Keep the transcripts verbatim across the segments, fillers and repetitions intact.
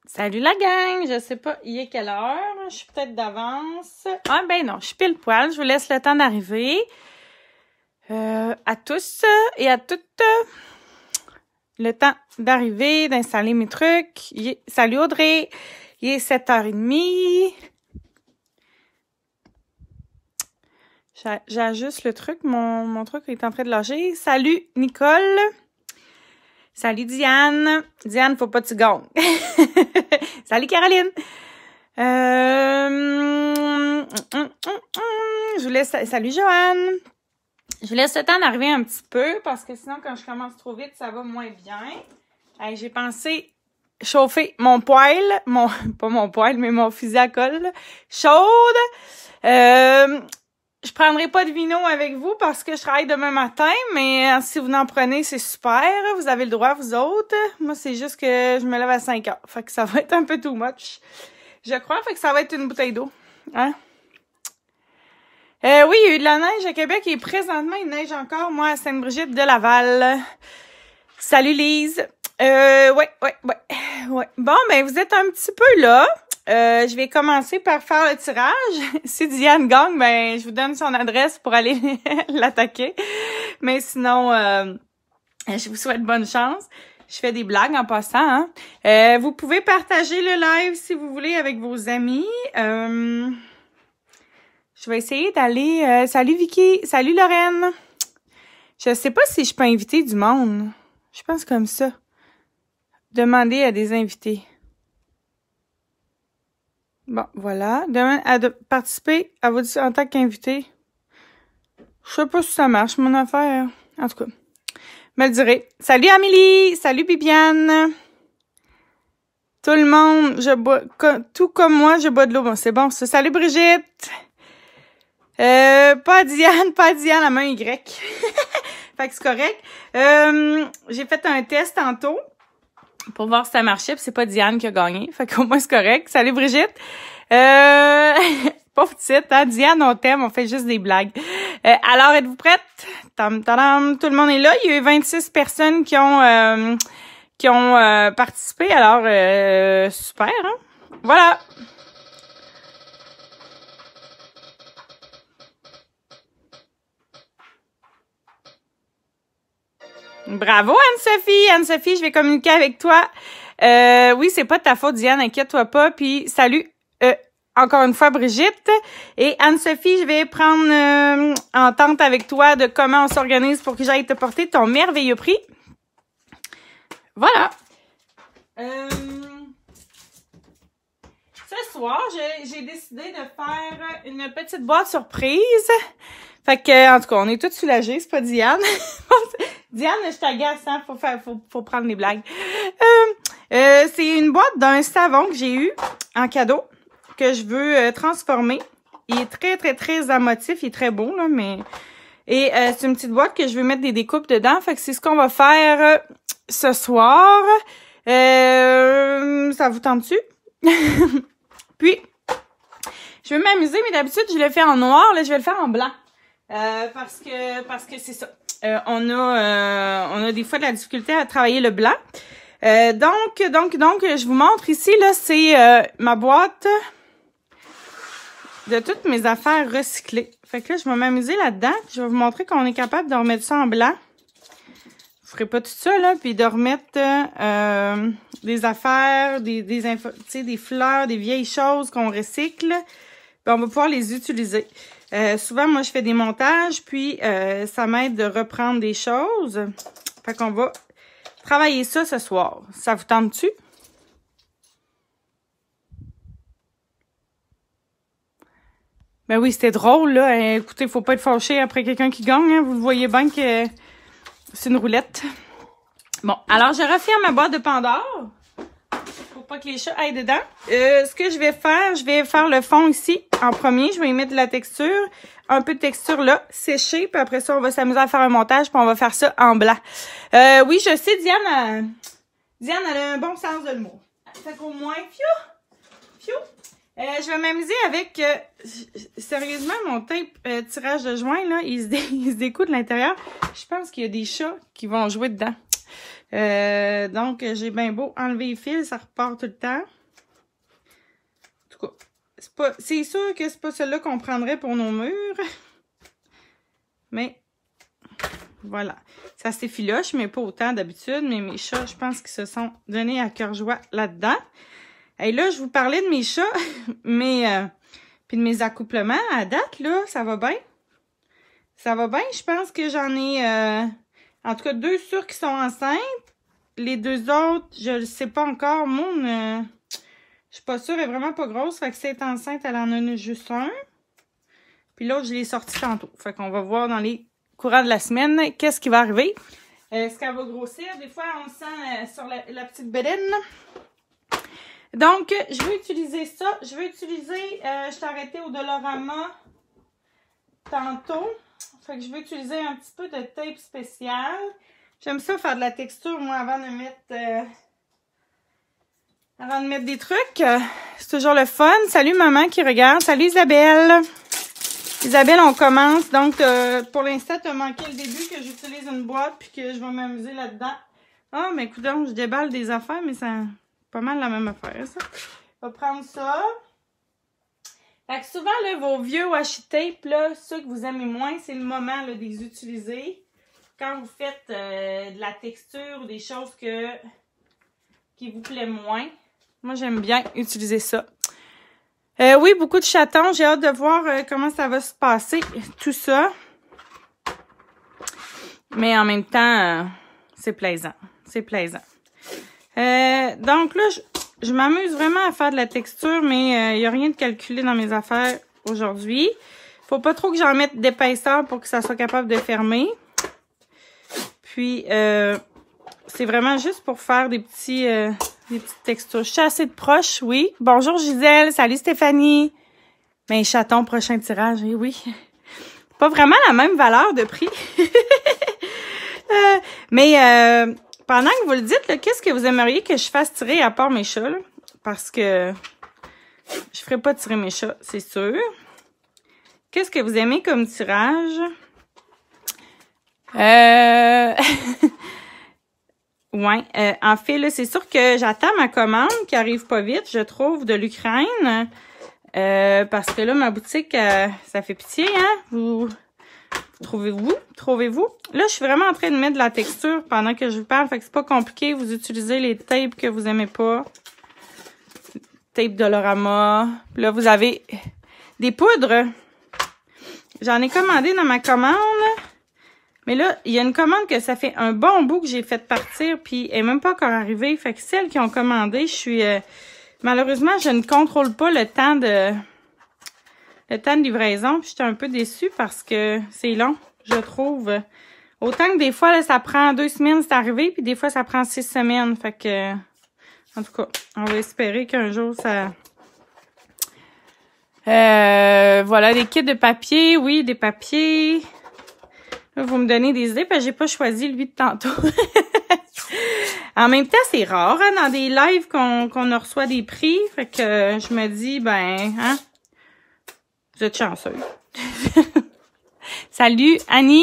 Salut la gang! Je sais pas, il est quelle heure? Je suis peut-être d'avance. Ah ben non, je suis pile poil. Je vous laisse le temps d'arriver. Euh, à tous et à toutes, le temps d'arriver, d'installer mes trucs. Il est... Salut Audrey! Il est sept heures trente. J'ajuste le truc. Mon, mon truc est en train de lâcher. Salut Nicole! Salut Diane. Diane, faut pas que tu gagnes. Salut Caroline. Euh... Je vous laisse... Salut Joanne. Je vous laisse le temps d'arriver un petit peu parce que sinon, quand je commence trop vite, ça va moins bien. Hey, j'ai pensé chauffer mon poêle. Mon... Pas mon poêle, mais mon fusil à colle. Chaude. Euh... Je prendrai pas de vino avec vous parce que je travaille demain matin, mais si vous en prenez, c'est super. Vous avez le droit, vous autres. Moi, c'est juste que je me lève à cinq heures. Fait que ça va être un peu too much. Je crois, fait que ça va être une bouteille d'eau. Hein? Euh, oui, il y a eu de la neige à Québec et présentement, il neige encore, moi, à Sainte-Brigitte de Laval. Salut Lise. Euh, ouais, ouais, ouais, ouais. Bon, ben, vous êtes un petit peu là. Euh, je vais commencer par faire le tirage. Si Diane gagne, ben je vous donne son adresse pour aller l'attaquer. Mais sinon, euh, je vous souhaite bonne chance. Je fais des blagues en passant. Hein? Euh, vous pouvez partager le live si vous voulez avec vos amis. Euh, je vais essayer d'aller... Euh, salut Vicky, salut Lorraine. Je sais pas si je peux inviter du monde. Je pense comme ça. Demander à des invités. Bon, voilà. Demain, à de participer à votre en tant qu'invité. Je sais pas si ça marche, mon affaire. En tout cas, me le direz. Salut Amélie! Salut Bibiane! Tout le monde, je bois, tout comme moi, je bois de l'eau. Bon, c'est bon, ça. Salut Brigitte! Euh, pas Diane, pas Diane, la main Y. Fait que c'est correct. Euh, j'ai fait un test tantôt. Pour voir si ça marchait, puis c'est pas Diane qui a gagné. Fait qu'au moins, c'est correct. Salut, Brigitte. Euh... Pauvre petite, hein? Diane, on t'aime, on fait juste des blagues. Euh, alors, êtes-vous prête? Tam, tadam, tout le monde est là. Il y a eu vingt-six personnes qui ont euh, qui ont euh, participé. Alors, euh, super, hein? Voilà. Bravo, Anne-Sophie! Anne-Sophie, je vais communiquer avec toi. Euh, oui, c'est pas de ta faute, Diane, inquiète-toi pas. Puis, salut, euh, encore une fois, Brigitte. Et Anne-Sophie, je vais prendre euh, entente avec toi de comment on s'organise pour que j'aille te porter ton merveilleux prix. Voilà. Euh, ce soir, j'ai décidé de faire une petite boîte surprise. Fait que, en tout cas, on est tous soulagés, c'est pas Diane. Diane, je t'agace, hein, faut faire, faut, faut prendre les blagues. Euh, euh, c'est une boîte d'un savon que j'ai eu en cadeau, que je veux euh, transformer. Il est très, très, très émotif, il est très beau, là, mais... Et euh, c'est une petite boîte que je veux mettre des découpes dedans, fait que c'est ce qu'on va faire euh, ce soir. Euh, ça vous tente-tu? Puis, je vais m'amuser, mais d'habitude, je le fais en noir, là, je vais le faire en blanc. Euh, parce que parce que c'est ça. Euh, on a euh, on a des fois de la difficulté à travailler le blanc. Euh, donc donc donc je vous montre ici là, c'est euh, ma boîte de toutes mes affaires recyclées. Fait que là, je vais m'amuser là-dedans. Je vais vous montrer qu'on est capable de remettre ça en blanc. Je ferai pas tout ça là, puis de remettre euh, des affaires, des des infos, tu sais, des fleurs, des vieilles choses qu'on recycle. Puis on va pouvoir les utiliser. Euh, souvent, moi, je fais des montages, puis euh, ça m'aide de reprendre des choses. Fait qu'on va travailler ça ce soir. Ça vous tente-tu? Ben oui, c'était drôle, là. Écoutez, faut pas être fâché après quelqu'un qui gagne. Hein. Vous le voyez bien que c'est une roulette. Bon, alors, je referme ma boîte de Pandore. Pour pas que les chats aillent dedans. Euh, ce que je vais faire, je vais faire le fond ici en premier. Je vais y mettre de la texture. Un peu de texture là, sécher. Puis après ça, on va s'amuser à faire un montage. Puis on va faire ça en blanc. Euh, oui, je sais, Diane, a, Diane, elle a un bon sens de l'humour. Fait qu'au moins, fiou, fiou. Euh, je vais m'amuser avec, euh, sérieusement, mon tape euh, tirage de joint, là, il se, dé, il se découle de l'intérieur. Je pense qu'il y a des chats qui vont jouer dedans. Euh, donc, j'ai bien beau enlever les fils, ça repart tout le temps. pas... C'est sûr que c'est pas celle-là qu'on prendrait pour nos murs. Mais, voilà. Ça s'effiloche, mais pas autant d'habitude. Mais mes chats, je pense qu'ils se sont donnés à cœur joie là-dedans. Et là, je vous parlais de mes chats, mais... Euh, puis de mes accouplements. À date, là, ça va bien. Ça va bien. Je pense que j'en ai... Euh, en tout cas, deux sûrs qui sont enceintes. Les deux autres, je ne sais pas encore. Moon, euh, je suis pas sûre, elle est vraiment pas grosse. Fait que si elle est enceinte, elle en a juste un. Puis l'autre, je l'ai sorti tantôt. Fait qu'on va voir dans les courants de la semaine qu'est-ce qui va arriver. Euh, Est-ce qu'elle va grossir? Des fois, on le sent euh, sur la, la petite bédaine. Donc, je vais utiliser ça. Je vais utiliser... Euh, je t'ai arrêté au Dollarama tantôt. Fait que je vais utiliser un petit peu de tape spéciale. J'aime ça faire de la texture, moi, avant de mettre... Euh, avant de mettre des trucs. Euh, c'est toujours le fun. Salut, maman qui regarde. Salut, Isabelle. Isabelle, on commence. Donc, euh, pour l'instant, tu as manqué le début que j'utilise une boîte puis que je vais m'amuser là-dedans. Ah, oh, mais coudonc, je déballe des affaires, mais c'est pas mal la même affaire, ça. Je vais prendre ça. Fait que souvent, là, vos vieux washi tape, là, ceux que vous aimez moins, c'est le moment là, de les utiliser. Quand vous faites euh, de la texture ou des choses que qui vous plaît moins. Moi, j'aime bien utiliser ça. Euh, oui, beaucoup de chatons. J'ai hâte de voir euh, comment ça va se passer, tout ça. Mais en même temps, euh, c'est plaisant. C'est plaisant. Euh, donc là, je, je m'amuse vraiment à faire de la texture, mais il euh, n'y a rien de calculé dans mes affaires aujourd'hui. Faut pas trop que j'en mette d'épaisseur pour que ça soit capable de fermer. Puis, euh, c'est vraiment juste pour faire des petits, euh, des petites textures. Je suis assez de proche, oui. Bonjour Gisèle, salut Stéphanie. Mais chaton, prochain tirage, oui, oui. Pas vraiment la même valeur de prix. euh, mais euh, pendant que vous le dites, qu'est-ce que vous aimeriez que je fasse tirer à part mes chats? Là? Parce que je ferai pas tirer mes chats, c'est sûr. Qu'est-ce que vous aimez comme tirage? Euh... ouais, euh, en fait, là, c'est sûr que j'attends ma commande qui arrive pas vite, je trouve, de l'Ukraine. Euh, parce que là, ma boutique, euh, ça fait pitié, hein? Vous, vous trouvez-vous? Trouvez-vous? Là, je suis vraiment en train de mettre de la texture pendant que je vous parle, fait que c'est pas compliqué. Vous utilisez les tapes que vous aimez pas. Tape Dollarama. Puis là, vous avez des poudres. J'en ai commandé dans ma commande. Mais là, il y a une commande que ça fait un bon bout que j'ai fait partir, puis elle n'est même pas encore arrivée. Fait que celles qui ont commandé, je suis... Euh, malheureusement, je ne contrôle pas le temps de... Le temps de livraison, puis j'étais un peu déçue parce que c'est long, je trouve. Autant que des fois, là, ça prend deux semaines, c'est arrivé, puis des fois, ça prend six semaines. Fait que... En tout cas, on va espérer qu'un jour, ça... Euh, voilà, des kits de papier, oui, des papiers... Là, vous me donnez des idées, parce que j'ai pas choisi lui de tantôt. En même temps, c'est rare, hein, dans des lives qu'on qu'on reçoit des prix. Fait que je me dis, ben, hein, vous êtes chanceux. Salut, Annie.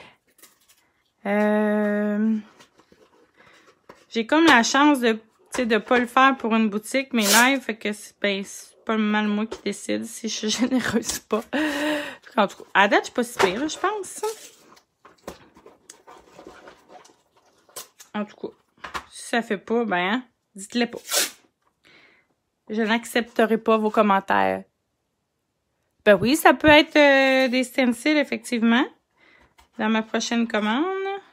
Euh, j'ai comme la chance de, tu sais, de pas le faire pour une boutique, mes lives. Fait que, ben, c'est pas mal moi qui décide si je suis généreuse ou pas. En tout cas, à date, je suis pas si pire, je pense. En tout cas, si ça fait pas, ben, hein, dites-le pas. Je n'accepterai pas vos commentaires. Ben oui, ça peut être euh, des stencils, effectivement, dans ma prochaine commande.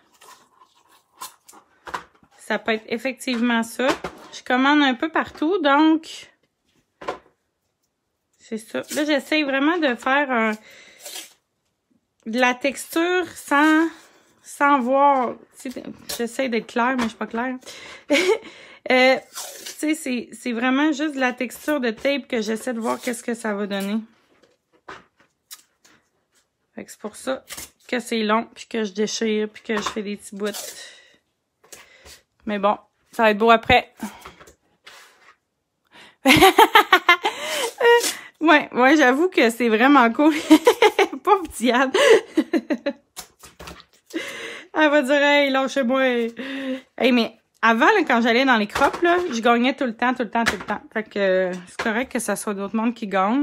Ça peut être effectivement ça. Je commande un peu partout, donc, c'est ça. Là, j'essaie vraiment de faire un, de la texture sans... Sans voir, j'essaie d'être claire, mais je suis pas claire. euh, tu sais, c'est vraiment juste de la texture de tape que j'essaie de voir qu'est-ce que ça va donner. Fait que c'est pour ça que c'est long, puis que je déchire, puis que je fais des petits bouts. Mais bon, ça va être beau après. ouais, ouais, j'avoue que c'est vraiment cool. Pauvre Diane. Elle va dire, hey, lâchez-moi. Hey, mais avant, là, quand j'allais dans les crops, là, je gagnais tout le temps, tout le temps, tout le temps. Fait que euh, c'est correct que ça soit d'autres mondes qui gagnent.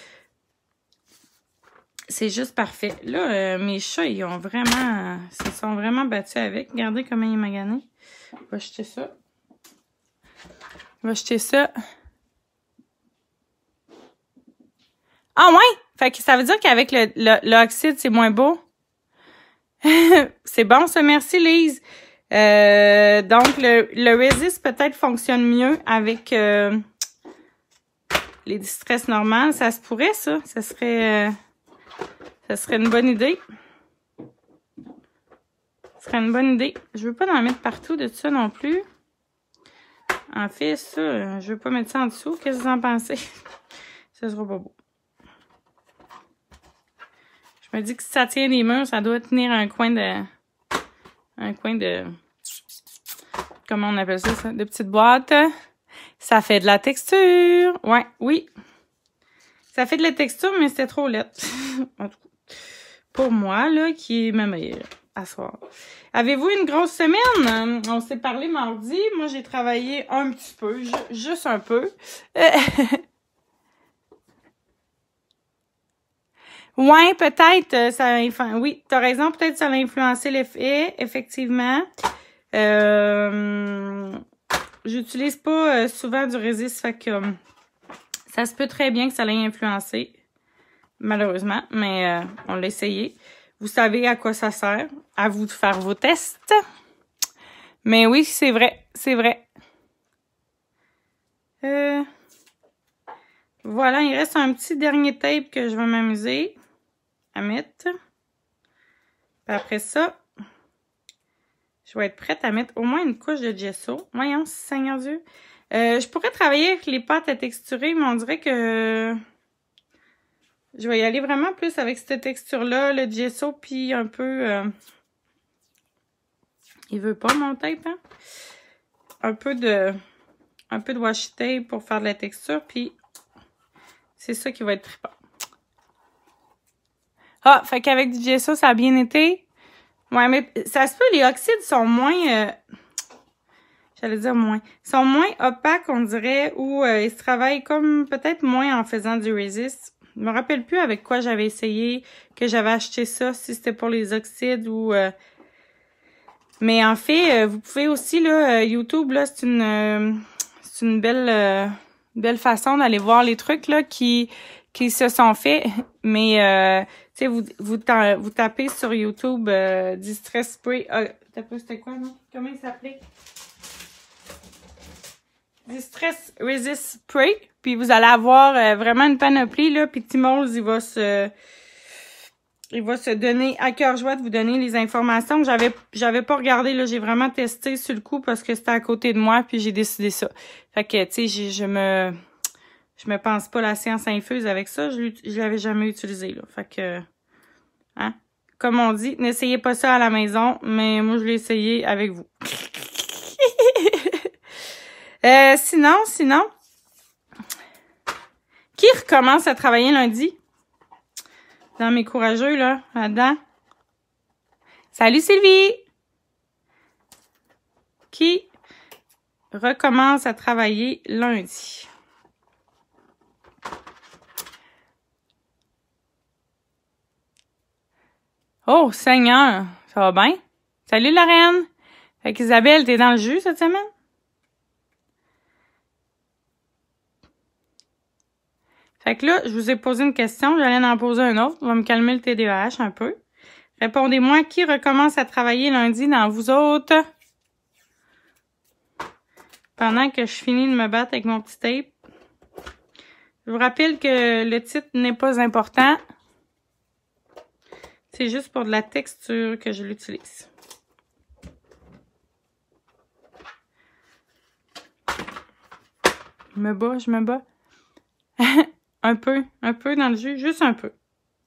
C'est juste parfait. Là, euh, mes chats, ils ont vraiment... Ils se sont vraiment battus avec. Regardez comment il est magané. Je vais jeter ça. Je vais jeter ça. Ah ouais! Fait que ça veut dire qu'avec le, le, l'oxyde, c'est moins beau. C'est bon, ça. Merci, Lise. Euh, donc, le, le Resist peut-être fonctionne mieux avec euh, les distress normales. Ça se pourrait, ça. Ça serait... Euh, ça serait une bonne idée. Ça serait une bonne idée. Je veux pas en mettre partout de ça non plus. En fait, ça, je veux pas mettre ça en dessous. Qu'est-ce que vous en pensez? Ça sera pas beau. Je me dis que si ça tient les murs, ça doit tenir un coin de... Un coin de... Comment on appelle ça, ça? De petites boîtes. Ça fait de la texture. Ouais, oui. Ça fait de la texture, mais c'était trop laid. En tout cas, pour moi, là, qui est ma meilleure à soir. Avez-vous une grosse semaine? On s'est parlé mardi. Moi, j'ai travaillé un petit peu. Ju juste un peu. Ouais, peut-être. Ça, enfin, oui, t'as raison. Peut-être ça a influencé l'effet, effectivement. Euh, J'utilise pas euh, souvent du Resist, fait que euh, ça se peut très bien que ça l'ait influencé, malheureusement, mais euh, on l'a essayé. Vous savez à quoi ça sert. À vous de faire vos tests. Mais oui, c'est vrai, c'est vrai. Euh, voilà, il reste un petit dernier tape que je vais m'amuser à mettre. Puis après ça, je vais être prête à mettre au moins une couche de gesso. Voyons, Seigneur Dieu. Euh, je pourrais travailler avec les pâtes à texturer, mais on dirait que je vais y aller vraiment plus avec cette texture-là, le gesso, puis un peu... Euh... Il veut pas mon tape, hein? Un peu de... Un peu de washi tape pour faire de la texture, puis c'est ça qui va être trippant. Ah, fait qu'avec du gesso, ça a bien été. Ouais, mais ça se peut, les oxydes sont moins... Euh... J'allais dire moins. Ils sont moins opaques, on dirait, ou euh, ils se travaillent comme peut-être moins en faisant du Resist. Je me rappelle plus avec quoi j'avais essayé, que j'avais acheté ça, si c'était pour les oxydes ou... Euh... Mais en fait, euh, vous pouvez aussi, là, euh, YouTube, là, c'est une... Euh... C'est une belle, euh, belle façon d'aller voir les trucs là qui, qui se sont faits. Mais, euh, tu sais, vous, vous, vous tapez sur YouTube euh, Distress Spray. Ah, c'était quoi, non? Comment il s'appelait? Distress Resist Spray. Puis vous allez avoir euh, vraiment une panoplie, là. Puis Timols, il va se... Il va se donner à cœur joie de vous donner les informations. J'avais j'avais pas regardé, là, j'ai vraiment testé sur le coup parce que c'était à côté de moi, puis j'ai décidé ça. Fait que, tu sais, je me je me pense pas la science infuse avec ça. Je, je l'avais jamais utilisé, là. Fait que, hein, comme on dit, n'essayez pas ça à la maison, mais moi, je l'ai essayé avec vous. euh, sinon, sinon, qui recommence à travailler lundi? Dans mes courageux, là, là-dedans. Salut Sylvie! Qui recommence à travailler lundi? Oh, Seigneur! Ça va bien? Salut Lorraine! Fait qu'Isabelle, t'es dans le jus cette semaine? Fait que là, je vous ai posé une question, j'allais en poser un autre. On va me calmer le T D A H un peu. Répondez-moi, qui recommence à travailler lundi dans vous autres? Pendant que je finis de me battre avec mon petit tape. Je vous rappelle que le titre n'est pas important. C'est juste pour de la texture que je l'utilise. Je me bats, je me bats. Un peu, un peu dans le jus, juste un peu.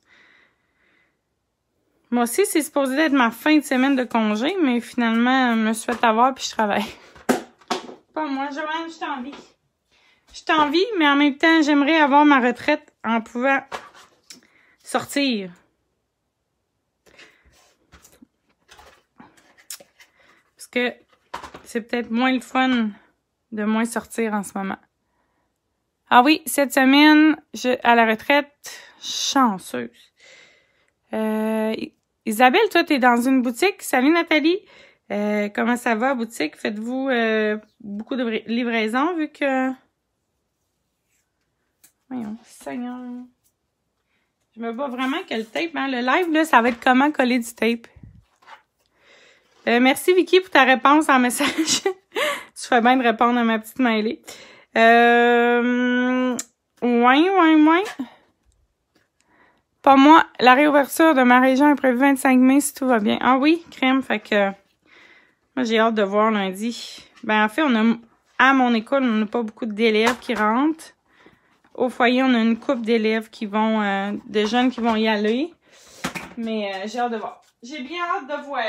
Moi aussi, c'est supposé être ma fin de semaine de congé, mais finalement, je me suis fait avoir puis je travaille. Pas moi, Joanne, je t'envie. Je t'envie, mais en même temps, j'aimerais avoir ma retraite en pouvant sortir. Parce que c'est peut-être moins le fun de moins sortir en ce moment. Ah oui, cette semaine, je à la retraite, chanceuse. Euh, Isabelle, toi, t'es dans une boutique. Salut Nathalie. Euh, comment ça va, boutique? Faites-vous euh, beaucoup de livraisons vu que... Voyons, Seigneur. Je me bats vraiment que le tape, hein. Le live, là, ça va être comment coller du tape. Euh, merci Vicky pour ta réponse en message. Tu fais bien de répondre à ma petite mailée. Euh... Ouais, ouais, ouais. Pas moi. La réouverture de ma région est prévue vingt-cinq mai si tout va bien. Ah oui, crème, fait que... Moi, j'ai hâte de voir lundi. Ben, en fait, on a... À mon école, on n'a pas beaucoup d'élèves qui rentrent. Au foyer, on a une couple d'élèves qui vont... Euh, de jeunes qui vont y aller. Mais euh, j'ai hâte de voir. J'ai bien hâte de voir.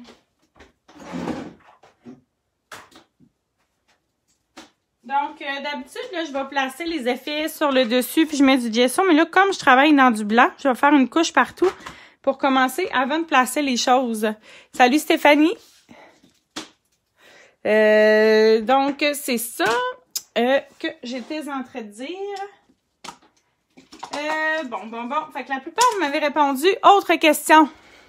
Donc, euh, d'habitude, là, je vais placer les effets sur le dessus, puis je mets du gesso. Mais là, comme je travaille dans du blanc, je vais faire une couche partout pour commencer avant de placer les choses. Salut Stéphanie! Euh, donc, c'est ça euh, que j'étais en train de dire. Euh, bon, bon, bon. Fait que la plupart, vous m'avez répondu. Autre question.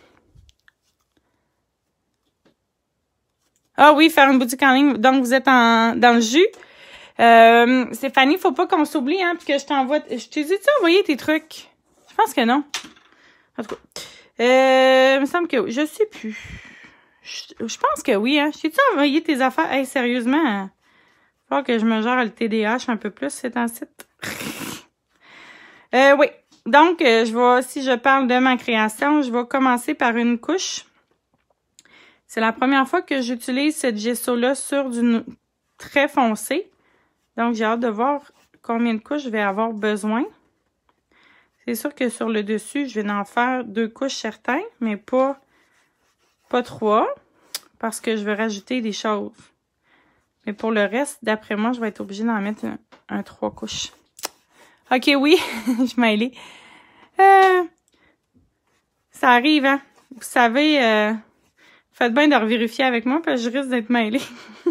Ah oui, faire une boutique en ligne. Donc, vous êtes en dans le jus. Euh, Stéphanie, faut pas qu'on s'oublie, hein, puis que je t'envoie... Je t'ai dit, tu as envoyé tes trucs? Je pense que non. En tout cas. Euh, il me semble que oui. Je sais plus. Je, je pense que oui, hein. Je t'ai-tu envoyé tes affaires? Hey, sérieusement, hein? Faut que je me gère le T D A H un peu plus, c'est un site. euh, oui. Donc, euh, je vais, si je parle de ma création, je vais commencer par une couche. C'est la première fois que j'utilise cette gesso-là sur du très foncé. Donc, j'ai hâte de voir combien de couches je vais avoir besoin. C'est sûr que sur le dessus, je vais en faire deux couches certains, mais pas, pas trois, parce que je vais rajouter des choses. Mais pour le reste, d'après moi, je vais être obligée d'en mettre un, un trois couches. OK, oui, je m'ai allée. Euh, ça arrive, hein? Vous savez, euh, faites bien de revérifier avec moi, parce que je risque d'être mêlée.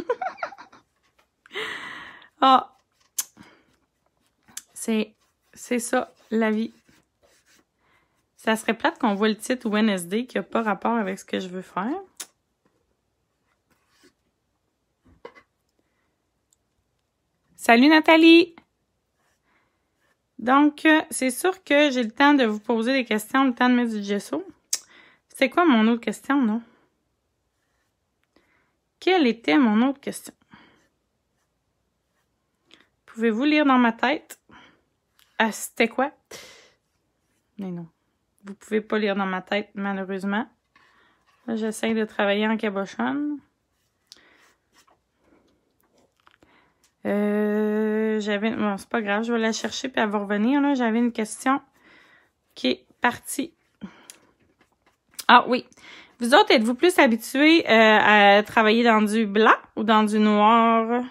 Ah, c'est c'est ça, la vie. Ça serait plate qu'on voit le titre ou N S D qui n'a pas rapport avec ce que je veux faire. Salut Nathalie! Donc, c'est sûr que j'ai le temps de vous poser des questions, le temps de mettre du gesso. C'est quoi mon autre question, non? Quelle était mon autre question? Pouvez-vous lire dans ma tête? Ah, c'était quoi? Mais non. Vous pouvez pas lire dans ma tête, malheureusement. Là, j'essaie de travailler en cabochonne. Euh, j'avais... Bon, c'est pas grave, je vais la chercher puis elle va revenir, là. J'avais une question qui est partie. Ah oui. Vous autres, êtes-vous plus habitués euh, à travailler dans du blanc ou dans du noir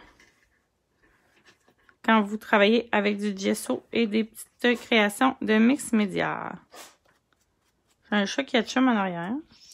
quand vous travaillez avec du gesso et des petites créations de mix média? J'ai un chat qui a de chum en arrière.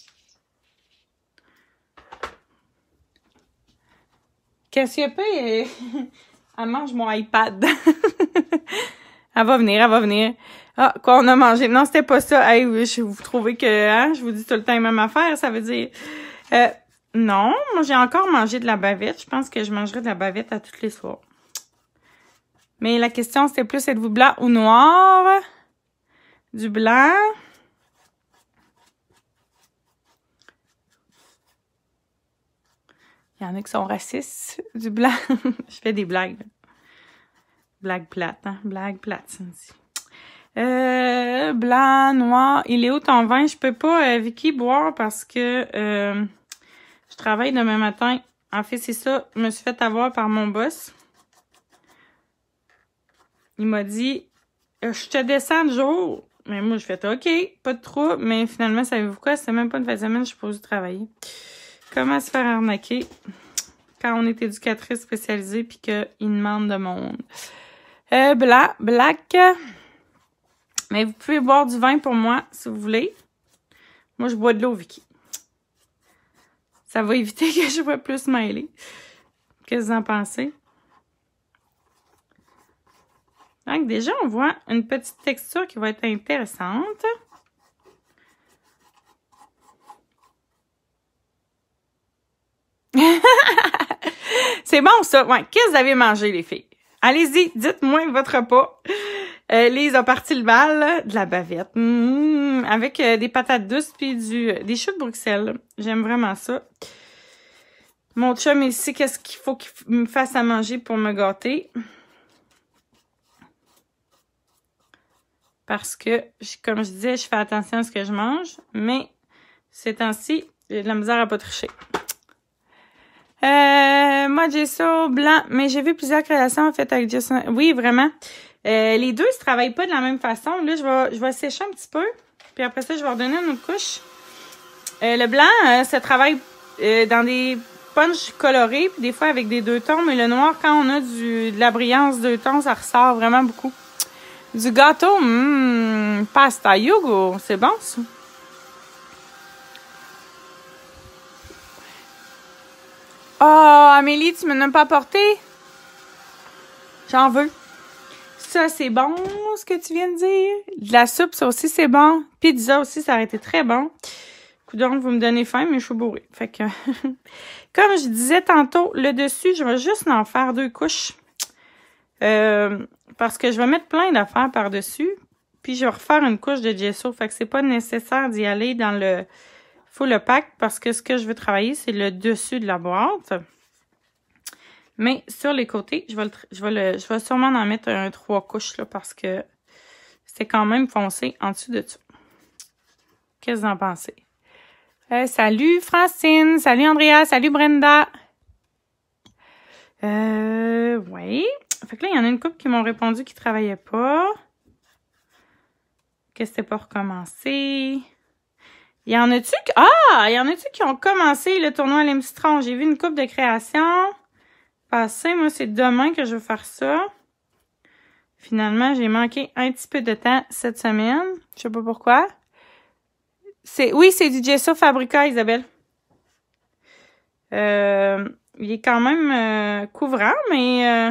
Cassiope, elle... elle mange mon iPad. Elle va venir, elle va venir. Ah, quoi on a mangé? Non, c'était pas ça. Hey, je vous trouvez que, hein, je vous dis tout le temps la même affaire, ça veut dire... Euh, non, moi, j'ai encore mangé de la bavette. Je pense que je mangerai de la bavette à tous les soirs. Mais la question, c'était plus, êtes-vous blanc ou noir? Du blanc. Il y en a qui sont racistes. Du blanc. Je fais des blagues. Blague plate, hein? Blague plate, ça dit. Euh, blanc, noir. Il est où ton vin? Je peux pas, euh, Vicky, boire parce que euh, je travaille demain matin. En fait, c'est ça. Je me suis fait avoir par mon boss. Il m'a dit, je te descends le jour. Mais moi, je fais, OK, pas de trouble. Mais finalement, savez-vous quoi? C'est même pas une fin de semaine, je suis supposée travailler. Comment se faire arnaquer quand on est éducatrice spécialisée puis qu'il demande de monde? Euh, blanc, black. Mais vous pouvez boire du vin pour moi, si vous voulez. Moi, je bois de l'eau, Vicky. Ça va éviter que je sois plus mêlée. Qu'est-ce que vous en pensez? Donc, déjà, on voit une petite texture qui va être intéressante. C'est bon, ça. Ouais. Qu'est-ce que vous avez mangé, les filles? Allez-y, dites-moi votre repas. Euh, Lise a parti le bal, là, de la bavette. Mmh, avec euh, des patates douces puis du, des choux de Bruxelles. J'aime vraiment ça. Mon chum, il sait qu'est-ce qu'il faut qu'il me fasse à manger pour me gâter. Parce que, comme je disais, je fais attention à ce que je mange. Mais, ces temps-ci, j'ai de la misère à pas tricher. Euh, moi, gesso blanc. Mais j'ai vu plusieurs créations faites avec gesso. Oui, vraiment. Euh, les deux, ils se travaillent pas de la même façon. Là, je vais, je vais sécher un petit peu. Puis après ça, je vais redonner une autre couche. Euh, le blanc, euh, ça travaille euh, dans des punchs colorés. Puis des fois avec des deux tons. Mais le noir, quand on a du, de la brillance deux tons, ça ressort vraiment beaucoup. Du gâteau, hum, pasta yogo, c'est bon ça. Oh, Amélie, tu me l'as pas apporté? J'en veux. Ça, c'est bon, ce que tu viens de dire. De la soupe, ça aussi, c'est bon. Pizza aussi, ça aurait été très bon. Coudonc, vous me donnez faim, mais je suis bourrée. Fait que, comme je disais tantôt, le dessus, je vais juste en faire deux couches. Euh, parce que je vais mettre plein d'affaires par-dessus. Puis, je vais refaire une couche de gesso. Fait que c'est pas nécessaire d'y aller dans le full pack parce que ce que je veux travailler, c'est le dessus de la boîte. Mais sur les côtés, je vais, le, je vais, le, je vais sûrement en mettre un trois couches là parce que c'est quand même foncé en dessous de tout. Qu'est-ce que vous en pensez? Euh, salut Francine, salut Andrea, salut Brenda. Euh, oui. Fait que là, il y en a une couple qui m'ont répondu qu'ils ne travaillaient pas. Que c'était pas recommencé. Il y en a-tu qui... Ah! Il y en a-tu qui ont commencé le tournoi à l'M-Citron? J'ai vu une couple de création passer. Moi, c'est demain que je vais faire ça. Finalement, j'ai manqué un petit peu de temps cette semaine. Je sais pas pourquoi. C'est Oui, c'est du gesso Fabrica, Isabelle. Euh, il est quand même euh, couvrant, mais... Euh,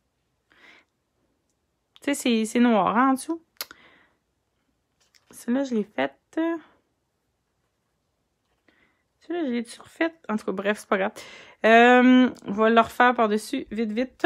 tu sais, c'est noir hein, en dessous. Celle-là, je l'ai faite. Celle-là, je l'ai refaite. En tout cas, bref, c'est pas grave. Euh, on va le refaire par-dessus, vite, vite.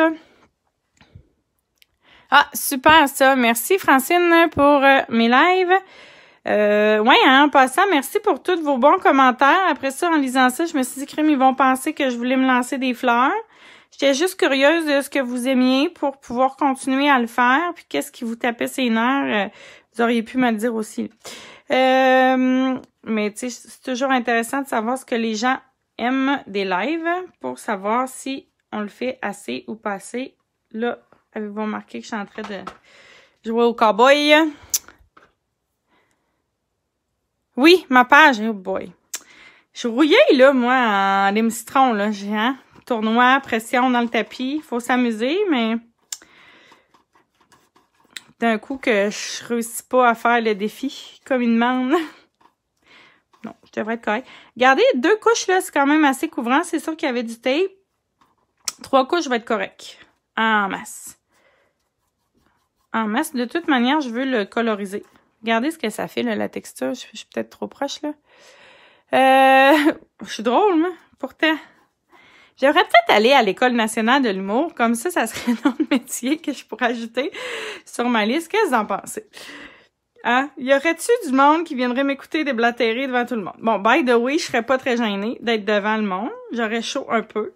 Ah, super ça. Merci, Francine, pour euh, mes lives. Euh, ouais, hein, en passant, merci pour tous vos bons commentaires. Après ça, en lisant ça, je me suis dit, crème, ils vont penser que je voulais me lancer des fleurs. J'étais juste curieuse de ce que vous aimiez pour pouvoir continuer à le faire. Puis qu'est-ce qui vous tapait ses nerfs, euh, vous auriez pu me le dire aussi. Euh, mais tu sais, c'est toujours intéressant de savoir ce que les gens aiment des lives pour savoir si on le fait assez ou pas assez. Là, avez-vous remarqué que je suis en train de jouer au cowboy? Oui, ma page. Oh boy. Je suis rouillée, là, moi, en lime-citron, là. J'ai, hein? Tournoi, pression dans le tapis. Faut s'amuser, mais d'un coup que je réussis pas à faire le défi comme il demande. Non, je devrais être correct. Regardez, deux couches, là, c'est quand même assez couvrant. C'est sûr qu'il y avait du tape. Trois couches, je vais être correct. En masse. En masse. De toute manière, je veux le coloriser. Regardez ce que ça fait, là, la texture. Je, je suis peut-être trop proche, là. Euh, je suis drôle, moi, pourtant. J'aimerais peut-être aller à l'École nationale de l'humour. Comme ça, ça serait un autre métier que je pourrais ajouter sur ma liste. Qu'est-ce que vous en pensez? Hein? Y aurait-tu du monde qui viendrait m'écouter déblatérer devant tout le monde? Bon, by the way, je serais pas très gênée d'être devant le monde. J'aurais chaud un peu.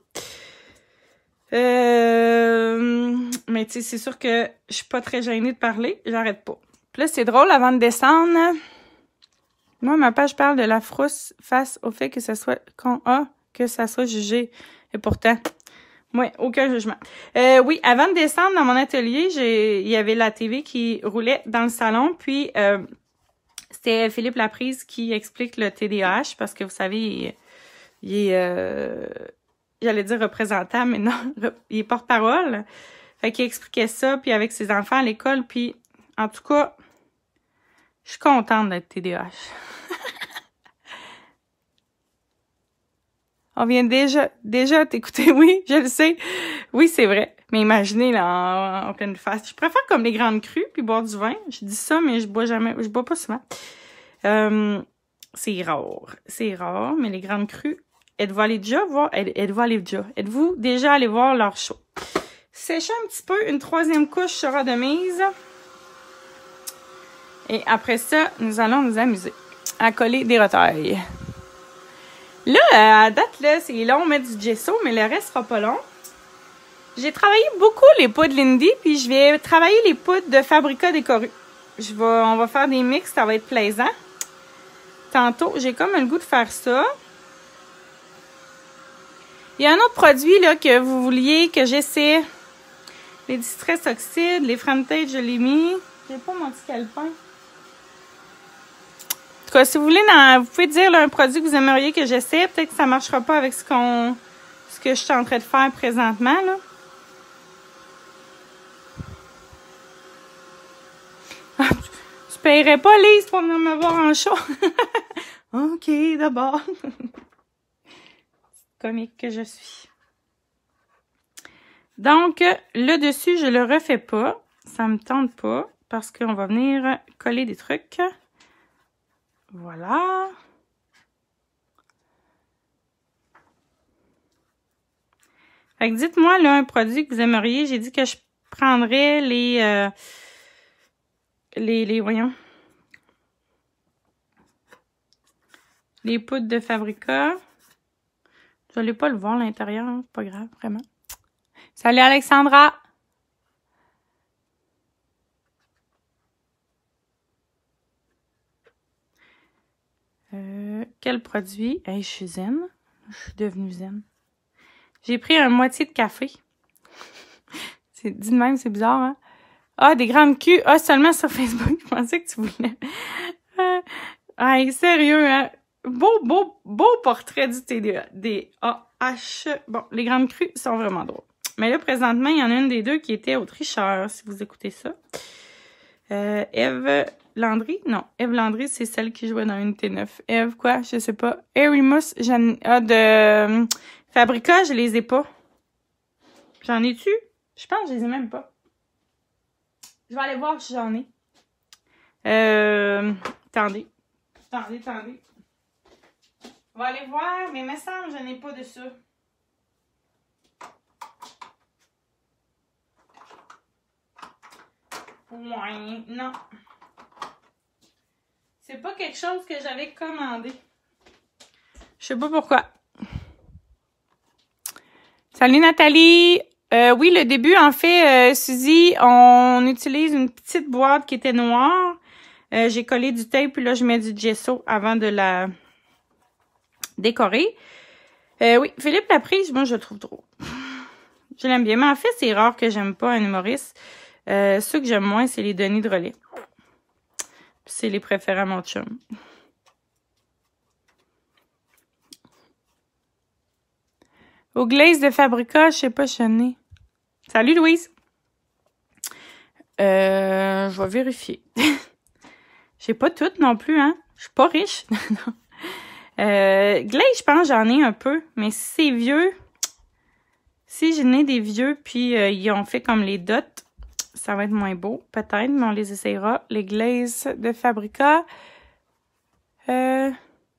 Euh... Mais tu sais, c'est sûr que je suis pas très gênée de parler. J'arrête pas. Puis là, c'est drôle, avant de descendre... Moi, ma page parle de la frousse face au fait que ça soit... qu'on a, que ça soit jugé. Et pourtant, moi, aucun jugement. Euh, oui, avant de descendre dans mon atelier, j'ai, il y avait la T V qui roulait dans le salon. Puis, euh, c'était Philippe Laprise qui explique le T D A H parce que, vous savez, il, il est, euh, j'allais dire représentant, mais non, il est porte-parole. Fait qu'il expliquait ça, puis avec ses enfants à l'école. Puis, en tout cas, je suis contente d'être T D A H. On vient déjà, déjà t'écouter. Oui, je le sais. Oui, c'est vrai. Mais imaginez, là, en, en pleine face. Je préfère comme les grandes crues puis boire du vin. Je dis ça, mais je bois jamais, je bois pas souvent. Euh, c'est rare. C'est rare, mais les grandes crues, êtes-vous allé déjà voir, êtes-vous allé déjà, êtes-vous déjà allé voir leur show? Sécher un petit peu, une troisième couche sera de mise. Et après ça, nous allons nous amuser à coller des retailles. Là, à date, là, c'est long, on met du gesso, mais le reste sera pas long. J'ai travaillé beaucoup les poudres Lindy, puis je vais travailler les poudres de Fabrica décorées. Je vais, on va faire des mix, ça va être plaisant. Tantôt, j'ai comme le goût de faire ça. Il y a un autre produit là que vous vouliez que j'essaie. Les Distress Oxide, les Frontage, je l'ai mis. J'ai pas mon petit calepin. En tout cas, si vous voulez, dans, vous pouvez dire là, un produit que vous aimeriez que j'essaie. Peut-être que ça marchera pas avec ce qu'on, ce que je suis en train de faire présentement, là. Tu paierais pas, Lise, pour venir me voir en show? OK, d'abord. Comique que je suis. Donc, le dessus, je le refais pas. Ça me tente pas parce qu'on va venir coller des trucs. Voilà. Fait que dites-moi, là, un produit que vous aimeriez. J'ai dit que je prendrais les... Euh, les, les, voyons. Les poudres de Fabrica. Je n'allais pas le voir à l'intérieur, hein, c'est pas grave, vraiment. Salut Alexandra! Euh, quel produit? Hey, je suis zen. Je suis devenue zen. J'ai pris un moitié de café. C'est dit de même, c'est bizarre, hein? Ah, des grandes culs. Ah, seulement sur Facebook. Je pensais que tu voulais. Euh, hey, sérieux, hein? Beau, beau, beau portrait du T D A. Des A H. Bon, les grandes crues sont vraiment drôles. Mais là, présentement, il y en a une des deux qui était au tricheur, si vous écoutez ça. Euh, Eve Landry? Non, Eve Landry, c'est celle qui jouait dans Unité neuf. Eve, quoi? Je sais pas. Erimus, j'en... Ah, de euh, Fabrica, je les ai pas. J'en ai-tu? Je pense que je les ai même pas. Je vais aller voir si j'en ai. Euh... Attendez. Attendez, attendez. On va aller voir, mais il me semble que je n'ai pas de ça. Ouais, non. C'est pas quelque chose que j'avais commandé. Je sais pas pourquoi. Salut Nathalie! Euh, oui, le début, en fait, euh, Suzy, on utilise une petite boîte qui était noire. Euh, j'ai collé du tape, puis là, je mets du gesso avant de la décorer. Euh, oui, Philippe Laprise, moi, je le trouve drôle. Je l'aime bien. Mais en fait, c'est rare que j'aime pas un humoriste. Euh, ceux que j'aime moins, c'est les Denis Drolet. C'est les préférés à mon chum. Au glaze de Fabrica, je sais pas, je n'ai. Salut Louise. Euh, je vais vérifier. J'ai pas toutes non plus, hein. Je suis pas riche. Non. Euh, glaze, je pense j'en ai un peu. Mais si c'est vieux, si j'en ai des vieux, puis euh, ils ont fait comme les dots, ça va être moins beau, peut-être, mais on les essayera. Les glazes de Fabrica. Euh,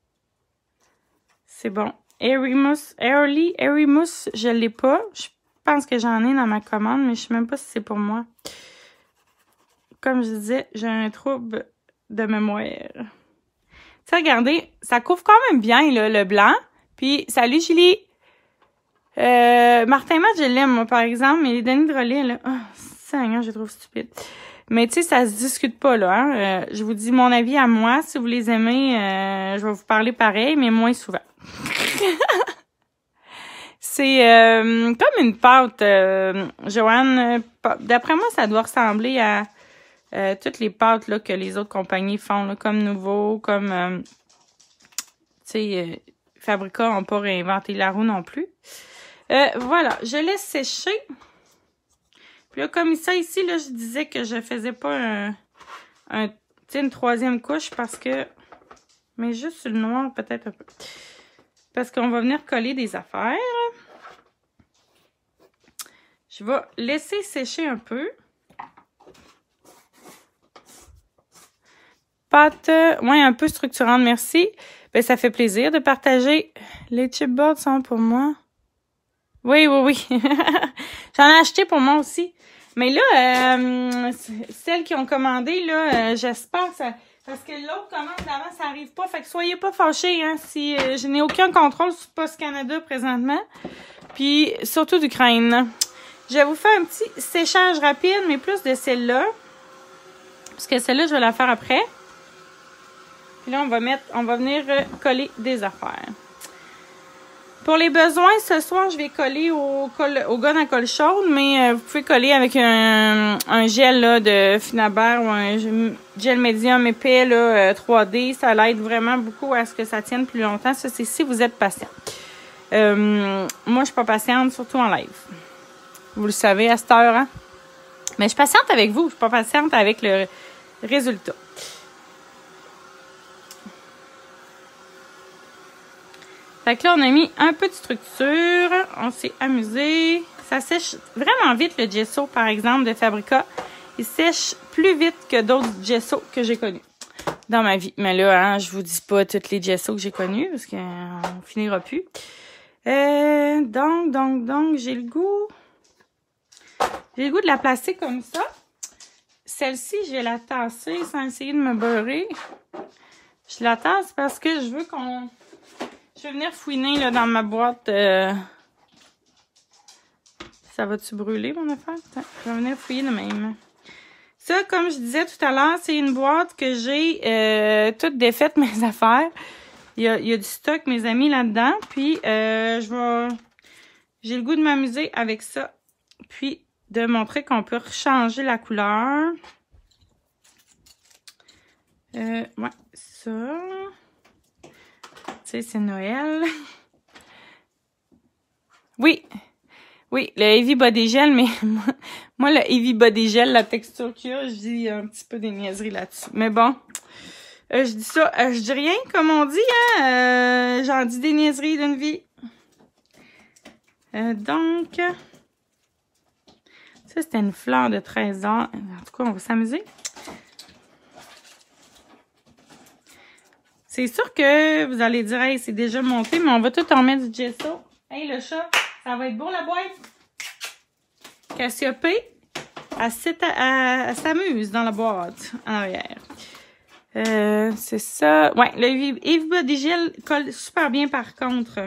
c'est bon. Erimus, Airly, Erimus, je l'ai pas. Je pense que j'en ai dans ma commande, mais je sais même pas si c'est pour moi. Comme je disais, j'ai un trouble de mémoire. Tu sais, regardez, ça couvre quand même bien, là, le blanc. Puis, salut Julie! Euh, Martin Matt, je l'aime, moi, par exemple, mais les Denis Drolet, là, oh, Seigneur, je les trouve stupides. Mais tu sais, ça se discute pas, là. Hein? Euh, je vous dis mon avis à moi. Si vous les aimez, euh, je vais vous parler pareil, mais moins souvent. C'est euh, comme une pâte, euh, Joanne. D'après moi, ça doit ressembler à euh, toutes les pâtes là, que les autres compagnies font, là, comme Nouveau, comme... Euh, tu sais, euh, Fabrica n'ont pas réinventé la roue non plus. Euh, voilà, je laisse sécher. Puis là, comme ça, ici, là, je disais que je faisais pas un, un, tu sais, une troisième couche parce que... Mais juste sur le noir, peut-être un peu. parce qu'on va venir coller des affaires. Je vais laisser sécher un peu. Pâte, ouais, un peu structurante, merci. Ben, ça fait plaisir de partager. Les chipboards sont pour moi. Oui, oui, oui. J'en ai acheté pour moi aussi. Mais là, euh, celles qui ont commandé, là, euh, j'espère que ça... Parce que l'autre commande d'avant, ça arrive pas. Fait que soyez pas fâchés, hein, si euh, je n'ai aucun contrôle sur Post Canada présentement. Puis, surtout d'Ukraine. Je vais vous faire un petit séchage rapide, mais plus de celle-là. Parce que celle-là, je vais la faire après. Puis là, on va mettre, on va venir coller des affaires. Pour les besoins, ce soir, je vais coller au, colle, au gun à colle chaude, mais euh, vous pouvez coller avec un, un gel là, de Finabert ou un gel médium épais là, euh, trois D. Ça l'aide vraiment beaucoup à ce que ça tienne plus longtemps. Ça, c'est si vous êtes patient. Euh, moi, je suis pas patiente, surtout en live. Vous le savez à cette heure, hein? Mais je suis patiente avec vous, je suis pas patiente avec le résultat. Fait que là, on a mis un peu de structure. On s'est amusé. Ça sèche vraiment vite, le gesso, par exemple, de Fabrica. Il sèche plus vite que d'autres gesso que j'ai connus dans ma vie. Mais là, hein, je vous dis pas toutes les gesso que j'ai connus parce qu'on finira plus. Euh, donc, donc, donc, j'ai le goût... J'ai le goût de la placer comme ça. Celle-ci, je vais la tasser sans essayer de me beurrer. Je la tasse parce que je veux qu'on... Je vais venir fouiner là, dans ma boîte. Euh... Ça va-tu brûler, mon affaire? Attends, je vais venir fouiller de même. Ça, comme je disais tout à l'heure, c'est une boîte que j'ai euh, toute défaite, mes affaires. Il y a, il y a du stock, mes amis, là-dedans. Puis, euh, je vais... J'ai le goût de m'amuser avec ça. Puis, de montrer qu'on peut changer la couleur. Euh, ouais, ça... Tu sais, c'est Noël. Oui. Oui, le Heavy Body Gel, mais moi, moi, le Heavy Body Gel, la texture qu'il y a, je dis un petit peu des niaiseries là-dessus. Mais bon, euh, je dis ça, euh, je dis rien, comme on dit, hein. Euh, J'en dis des niaiseries d'une vie. Euh, donc, ça, c'était une fleur de trésor. En tout cas, on va s'amuser. C'est sûr que vous allez dire, hey, c'est déjà monté, mais on va tout en mettre du gesso. Hey, le chat, ça va être beau la boîte. Cassiopée, elle, elle, elle s'amuse dans la boîte en arrière. Euh, c'est ça. Ouais, le Heavy Body Gel colle super bien par contre.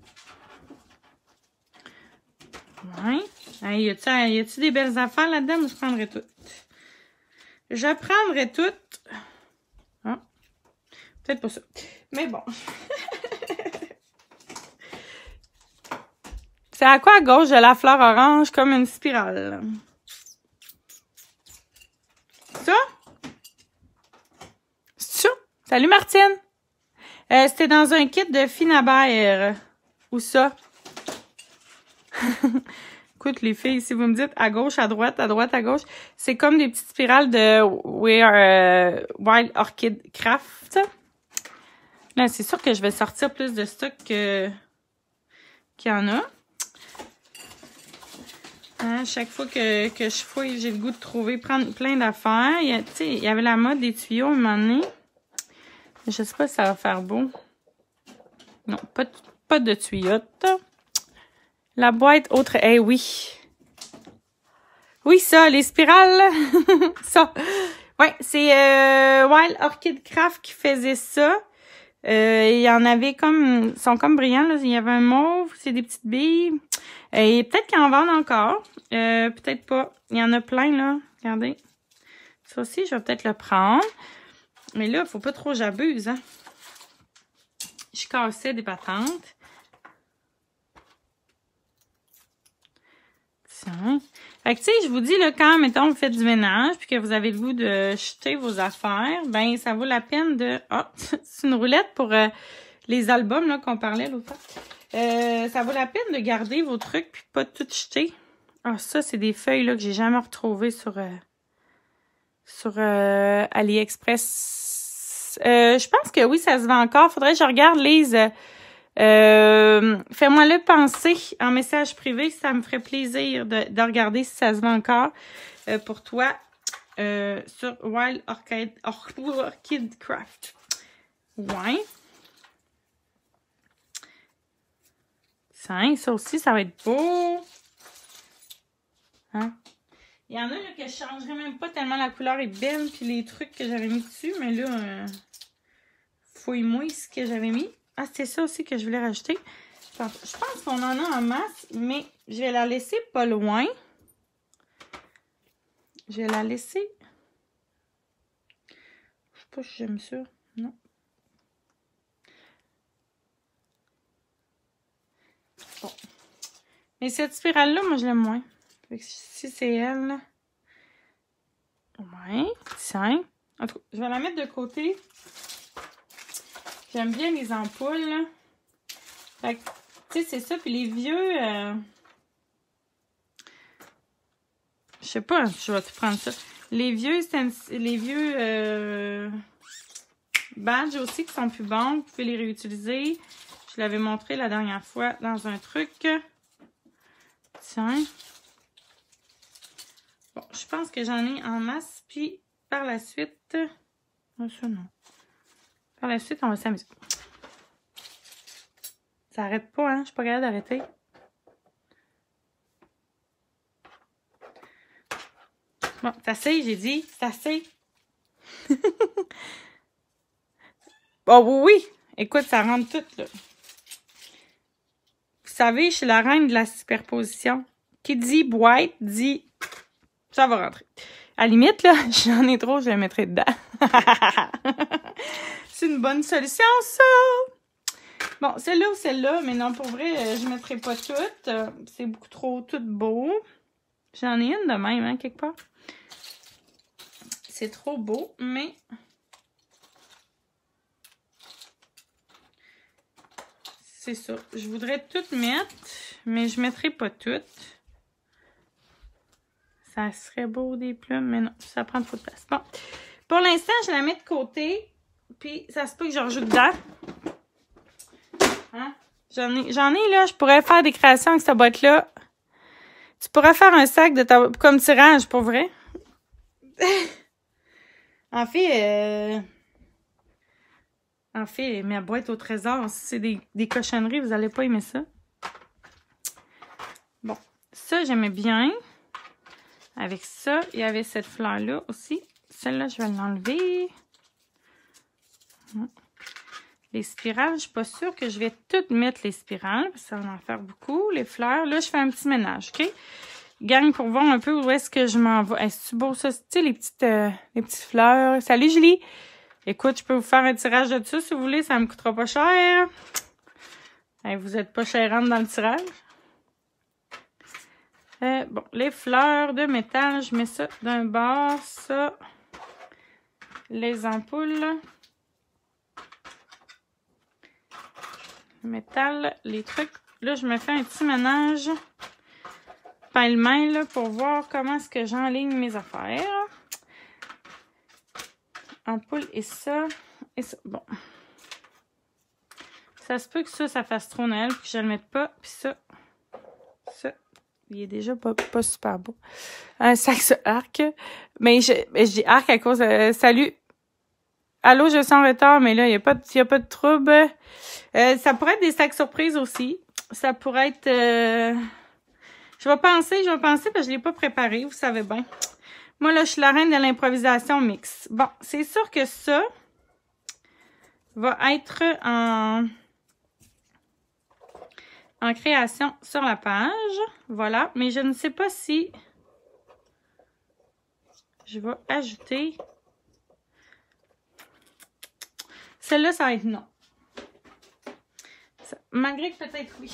Ouais. Hey, y a-tu y a-tu des belles affaires là-dedans? Moi, je prendrais toutes. Je prendrais toutes. Ah. Peut-être pas ça. Mais bon. C'est à quoi à gauche de la fleur orange comme une spirale? Ça? C'est ça? Salut Martine! Euh, C'était dans un kit de Finabert. Où ça? Écoute les filles, si vous me dites à gauche, à droite, à droite, à gauche, c'est comme des petites spirales de Wear, euh, Wild Orchid Craft. Là, c'est sûr que je vais sortir plus de stock que qu'il y en a. Hein, chaque fois que, que je fouille, j'ai le goût de trouver, prendre plein d'affaires. Il y a, tu sais, il y avait la mode des tuyaux à un moment donné. Je sais pas si ça va faire beau. Non, pas, pas de tuyauttes. La boîte autre, eh hey, oui. Oui, ça, les spirales. Ça. Ouais, c'est euh, Wild Orchid Craft qui faisait ça. Euh, il y en avait comme, ils sont comme brillants, là. Il y avait un mauve, c'est des petites billes. Euh, et peut-être qu'ils en vendent encore. Euh, peut-être pas. Il y en a plein, là. Regardez. Ça aussi, je vais peut-être le prendre. Mais là, faut pas trop j'abuse, hein. Je cassais des patentes. Tiens. Fait que, tu sais, je vous dis, là, quand, mettons, vous faites du ménage, puis que vous avez le goût de jeter vos affaires, ben, ça vaut la peine de... Ah, oh, c'est une roulette pour euh, les albums, là, qu'on parlait l'autre fois. Euh, ça vaut la peine de garder vos trucs, puis pas tout jeter. Ah, oh, ça, c'est des feuilles, là, que j'ai jamais retrouvées sur... Euh, sur euh, AliExpress. Euh, je pense que oui, ça se vend encore. Faudrait que je regarde, Lise. Euh, Fais-moi le penser en message privé. Ça me ferait plaisir de, de regarder si ça se vend encore euh, pour toi euh, sur Wild Orchid, Orchid Craft. Ouais. Ça, ça aussi, ça va être beau. Hein? Il y en a là, que je changerais même pas tellement la couleur est belle, puis les trucs que j'avais mis dessus, mais là, euh, fouille-moi ce que j'avais mis. Ah, c'est ça aussi que je voulais rajouter. Je pense qu'on en a en masse, mais je vais la laisser pas loin. Je vais la laisser. Je sais pas si j'aime ça. Non. Bon. Mais cette spirale-là, moi, je l'aime moins. Fait que si c'est elle, là. Ouais, tiens. En tout cas, je vais la mettre de côté. J'aime bien les ampoules, là. Fait que, tu sais, c'est ça. Puis les vieux... Euh... Je sais pas, je vais te prendre ça. Les vieux, les vieux euh... badges aussi qui sont plus bons. Vous pouvez les réutiliser. Je l'avais montré la dernière fois dans un truc. Tiens. Bon, je pense que j'en ai en masse. Puis, par la suite... Oh, ça, non. Par la suite, on va s'amuser. Ça arrête pas, hein? Je suis pas capable d'arrêter. Bon, c'est assez, j'ai dit. C'est assez. Oh oui! Écoute, ça rentre tout, là. Vous savez, je suis la reine de la superposition. Qui dit boîte, dit... Ça va rentrer. À la limite, là, j'en ai trop, je la mettrai dedans. C'est une bonne solution, ça! Bon, celle-là ou celle-là, mais non, pour vrai, je ne mettrai pas toutes. C'est beaucoup trop tout beau. J'en ai une de même, hein, quelque part. C'est trop beau, mais... C'est ça. Je voudrais toutes mettre, mais je ne mettrai pas toutes. Ça serait beau des plumes, mais non, ça prend trop de place. Bon, pour l'instant, je la mets de côté, puis ça se peut que je rajoute dedans. Hein? J'en ai, j'en ai, là, je pourrais faire des créations avec cette boîte-là. Tu pourrais faire un sac de ta, comme tirage, pour vrai. En fait, euh, en fait, ma boîte au trésor, si c'est des, des cochonneries, vous n'allez pas aimer ça. Bon, ça, j'aimais bien. Avec ça, il y avait cette fleur-là aussi. Celle-là, je vais l'enlever. Les spirales, je ne suis pas sûre que je vais toutes mettre les spirales, parce que ça va en faire beaucoup. Les fleurs, là, je fais un petit ménage, OK? Gang, pour voir un peu où est-ce que je m'en vais. Hey, c'est beau, ça? Tu sais, les petites, euh, les petites fleurs. Salut, Julie! Écoute, je peux vous faire un tirage de ça, si vous voulez. Ça ne me coûtera pas cher. Hey, vous n'êtes pas chérante dans le tirage. Euh, bon, les fleurs de métal, je mets ça d'un bord, ça. Les ampoules. Métal, les trucs. Là, je me fais un petit ménage pêle-mêle pour voir comment est-ce que j'enligne mes affaires. Ampoule et ça. Et ça. Bon. Ça se peut que ça, ça fasse trop Noël, puis que je ne le mette pas. Puis ça, ça, il est déjà pas, pas super beau. Un sac sur arc. Mais je, je dis arc à cause de... Salut! Allô, je suis en retard, mais là, il n'y a, a pas de trouble. Euh, ça pourrait être des sacs surprises aussi. Ça pourrait être... Euh... Je vais penser, je vais penser, parce que je ne l'ai pas préparé, vous savez bien. Moi, là, je suis la reine de l'improvisation mix. Bon, c'est sûr que ça va être en... en création sur la page. Voilà. Mais je ne sais pas si je vais ajouter... Celle-là, ça va être non. Ça, malgré que peut-être oui.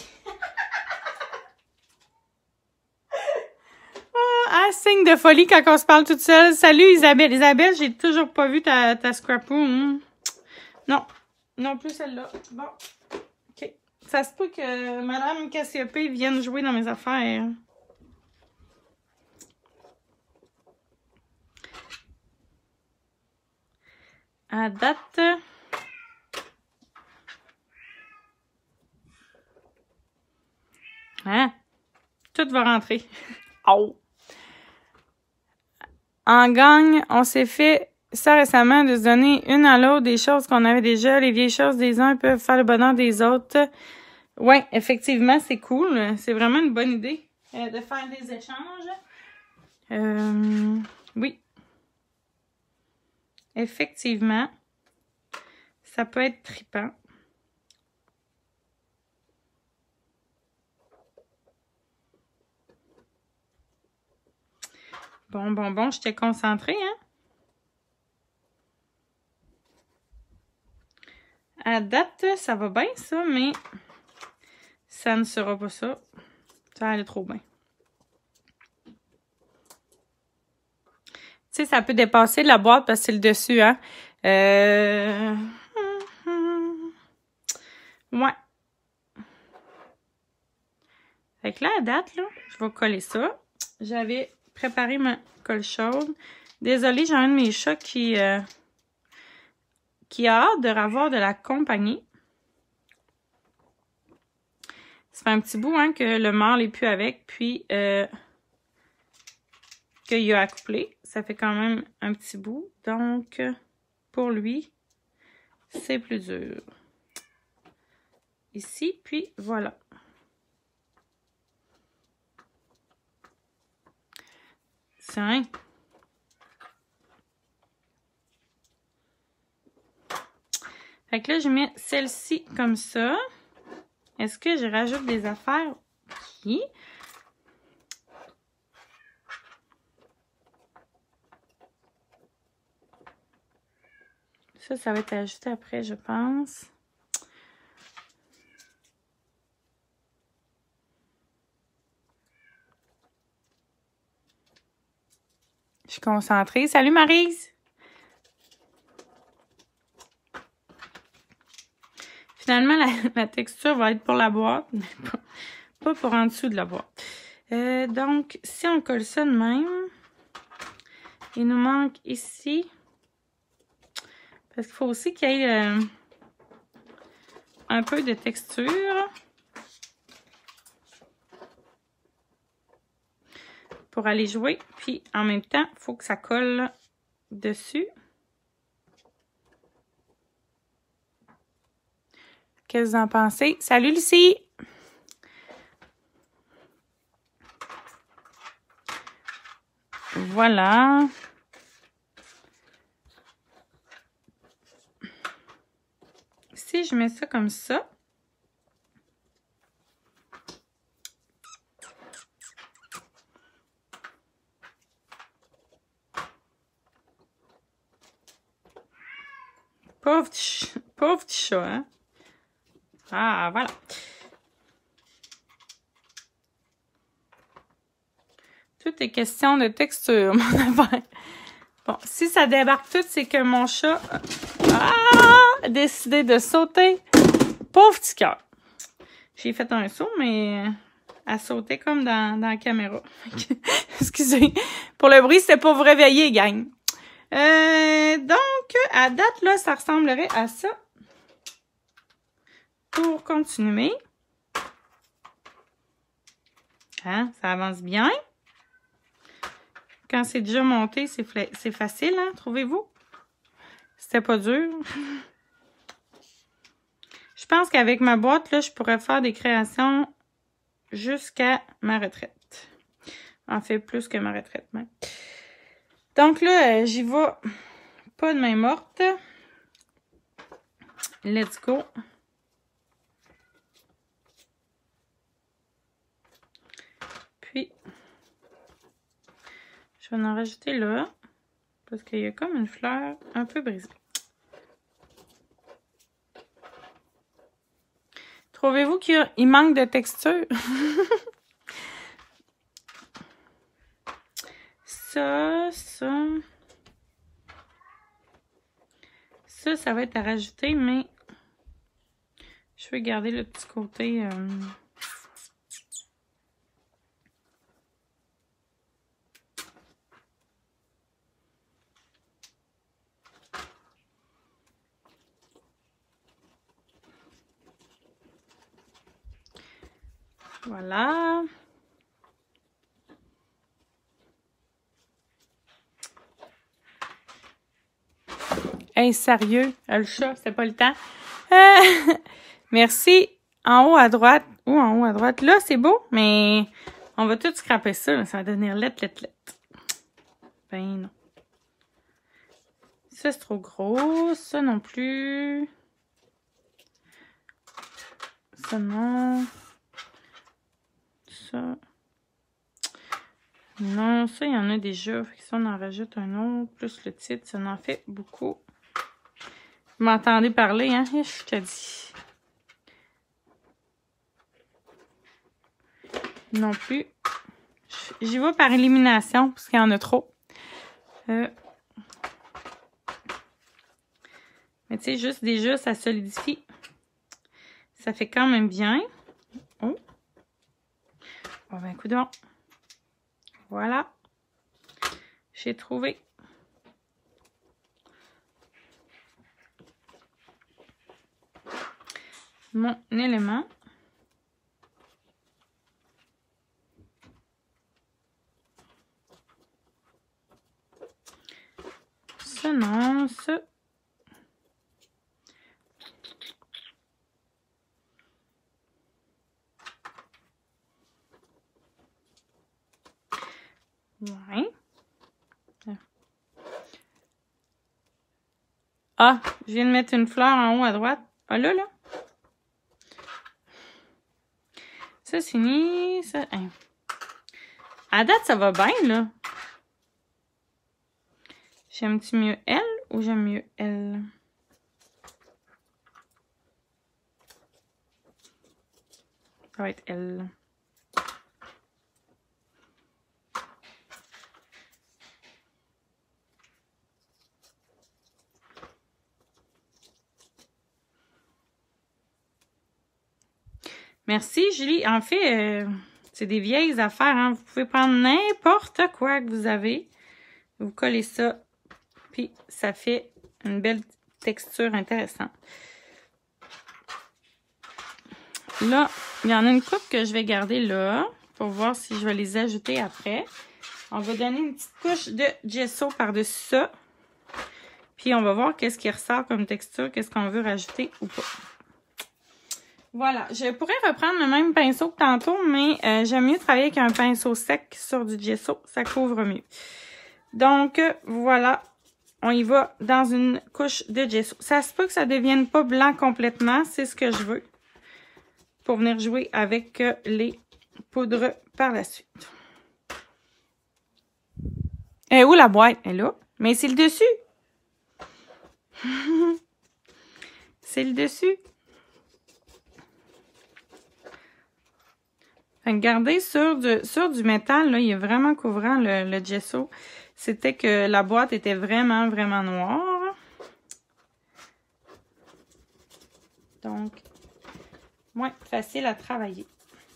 Ah, signe de folie quand on se parle toute seule. Salut Isabelle. Isabelle, j'ai toujours pas vu ta, ta scrapbook. Non. Non plus celle-là. Bon. OK. Ça se peut que Madame Cassiopée vienne jouer dans mes affaires. À date... tout va rentrer. Oh! En gang, on s'est fait ça récemment de se donner une à l'autre des choses qu'on avait déjà. Les vieilles choses des uns peuvent faire le bonheur des autres. Oui, effectivement, c'est cool. C'est vraiment une bonne idée euh, de faire des échanges. Euh, oui. Effectivement. Ça peut être trippant. Bon, bon, bon, j'étais concentrée, hein? À date, ça va bien, ça, mais ça ne sera pas ça. Ça va aller trop bien. Tu sais, ça peut dépasser la boîte parce que c'est le dessus, hein? Euh... Ouais. Fait que là, à date, là, je vais coller ça. J'avais préparé ma colle chaude. Désolée, j'ai un de mes chats qui, euh, qui a hâte de revoir de la compagnie. Ça fait un petit bout, hein, que le mâle n'est plus avec, puis euh, qu'il a accouplé. Ça fait quand même un petit bout. Donc, pour lui, c'est plus dur. Ici, puis voilà. Tiens. Fait que là, je mets celle-ci comme ça. Est-ce que je rajoute des affaires? Oui. Ça, ça va être ajouté après, je pense. Je suis concentrée. Salut Maryse! Finalement, la, la texture va être pour la boîte, mais pas, pas pour en dessous de la boîte. Euh, donc, si on colle ça de même, il nous manque ici, parce qu'il faut aussi qu'il y ait euh, un peu de texture pour aller jouer. Puis, en même temps, il faut que ça colle dessus. Qu'est-ce que vous en pensez? Salut Lucie! Voilà. Si je mets ça comme ça, pauvre petit, pauvre petit chat, hein? Ah, voilà. Tout est question de texture, mon affaire. Bon, si ça débarque tout, c'est que mon chat ah, a décidé de sauter. Pauvre petit cœur. J'ai fait un saut, mais elle sautait comme dans, dans la caméra. Excusez. Pour le bruit, c'était pour vous réveiller, gang. Euh, donc, à date, là, ça ressemblerait à ça. Pour continuer. Hein, ça avance bien. Quand c'est déjà monté, c'est facile, hein, trouvez-vous? C'était pas dur. Je pense qu'avec ma boîte, là, je pourrais faire des créations jusqu'à ma retraite. En fait, plus que ma retraite, même. Donc là, euh, j'y vais pas de main morte. Let's go. Puis, je vais en rajouter là, parce qu'il y a comme une fleur un peu brisée. Trouvez-vous qu'il manque de texture? Ça, ça... Ça, ça va être à rajouter, mais je vais garder le petit côté... Euh... Voilà. Hey, sérieux? Euh, le chat, c'est pas le temps. Euh, merci. En haut à droite. Ou en haut à droite. Là, c'est beau, mais on va tout scraper ça. Là. Ça va devenir lettre, lettre, lettre. Ben non. Ça, c'est trop gros. Ça non plus. Ça, non. Ça. Non, ça, il y en a déjà. Fait que ça, on en rajoute un autre. Plus le titre, ça en fait beaucoup. Vous m'entendez parler, hein? Je te dis. Non plus. J'y vais par élimination, parce qu'il y en a trop. Euh... Mais tu sais, juste déjà, ça solidifie. Ça fait quand même bien. Oh. Bon, ben, coudonc. Voilà. J'ai trouvé. Mon élément. Ça, non, ça. Ouais. Ah, je viens de mettre une fleur en haut à droite. Ah, là, là. Ça, c'est fini. Ça... Hein. À date, ça va bien, là. J'aime-tu mieux elle ou j'aime mieux elle? Ça va être elle. Merci, Julie. En fait, euh, c'est des vieilles affaires. Hein? Vous pouvez prendre n'importe quoi que vous avez. Vous collez ça. Puis, ça fait une belle texture intéressante. Là, il y en a une coupe que je vais garder là. Pour voir si je vais les ajouter après. On va donner une petite couche de gesso par-dessus ça. Puis, on va voir qu'est-ce qui ressort comme texture. Qu'est-ce qu'on veut rajouter ou pas. Voilà, je pourrais reprendre le même pinceau que tantôt, mais euh, j'aime mieux travailler avec un pinceau sec sur du gesso, ça couvre mieux. Donc, euh, voilà, on y va dans une couche de gesso. Ça se peut que ça ne devienne pas blanc complètement, c'est ce que je veux pour venir jouer avec euh, les poudres par la suite. Elle est où la boîte? Elle est là, mais c'est le dessus. C'est le dessus. Regardez, sur du, sur du métal, là, il est vraiment couvrant le, le gesso. C'était que la boîte était vraiment, vraiment noire. Donc, moins facile à travailler.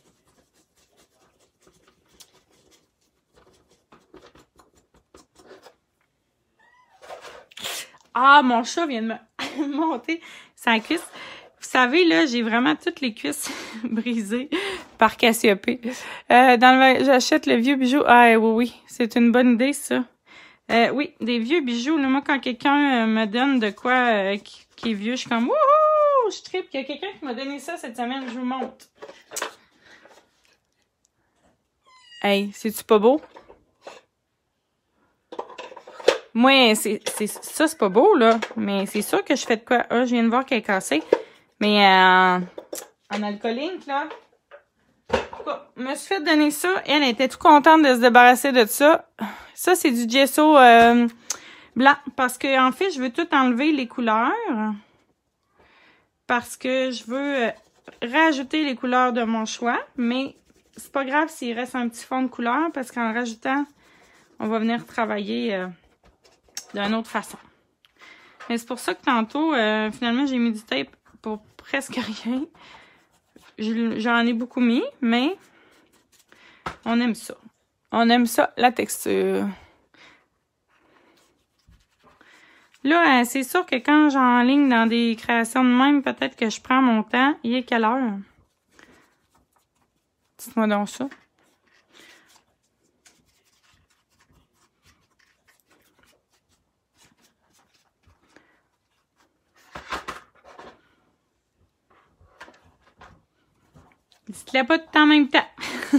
Ah, mon chat vient de me monter sa cuisse. Vous savez, là, j'ai vraiment toutes les cuisses brisées par Cassiopée. Euh, dans le, j'achète le vieux bijou. Ah oui, oui, c'est une bonne idée, ça. Euh, oui, des vieux bijoux. Là, moi, quand quelqu'un euh, me donne de quoi euh, qui, qui est vieux, je suis comme wouhou! Je trippe. Il y a quelqu'un qui m'a donné ça cette semaine, je vous montre. Hey, c'est-tu pas beau? Moi, c'est ça, c'est pas beau, là. Mais c'est sûr que je fais de quoi. Ah, je viens de voir qu'elle est cassée. Mais euh, en alcoolique, là, je me suis fait donner ça. Elle était toute contente de se débarrasser de ça. Ça, c'est du gesso euh, blanc. Parce que, en fait, je veux tout enlever les couleurs. Parce que je veux euh, rajouter les couleurs de mon choix. Mais c'est pas grave s'il reste un petit fond de couleur. Parce qu'en rajoutant, on va venir travailler euh, d'une autre façon. Mais c'est pour ça que tantôt, euh, finalement, j'ai mis du tape pour presque rien. J'en ai beaucoup mis, mais on aime ça. On aime ça, la texture. Là, c'est sûr que quand j'enligne dans des créations de même, peut-être que je prends mon temps. Il est quelle heure? Dites-moi donc ça. Dites-le pas tout en même temps.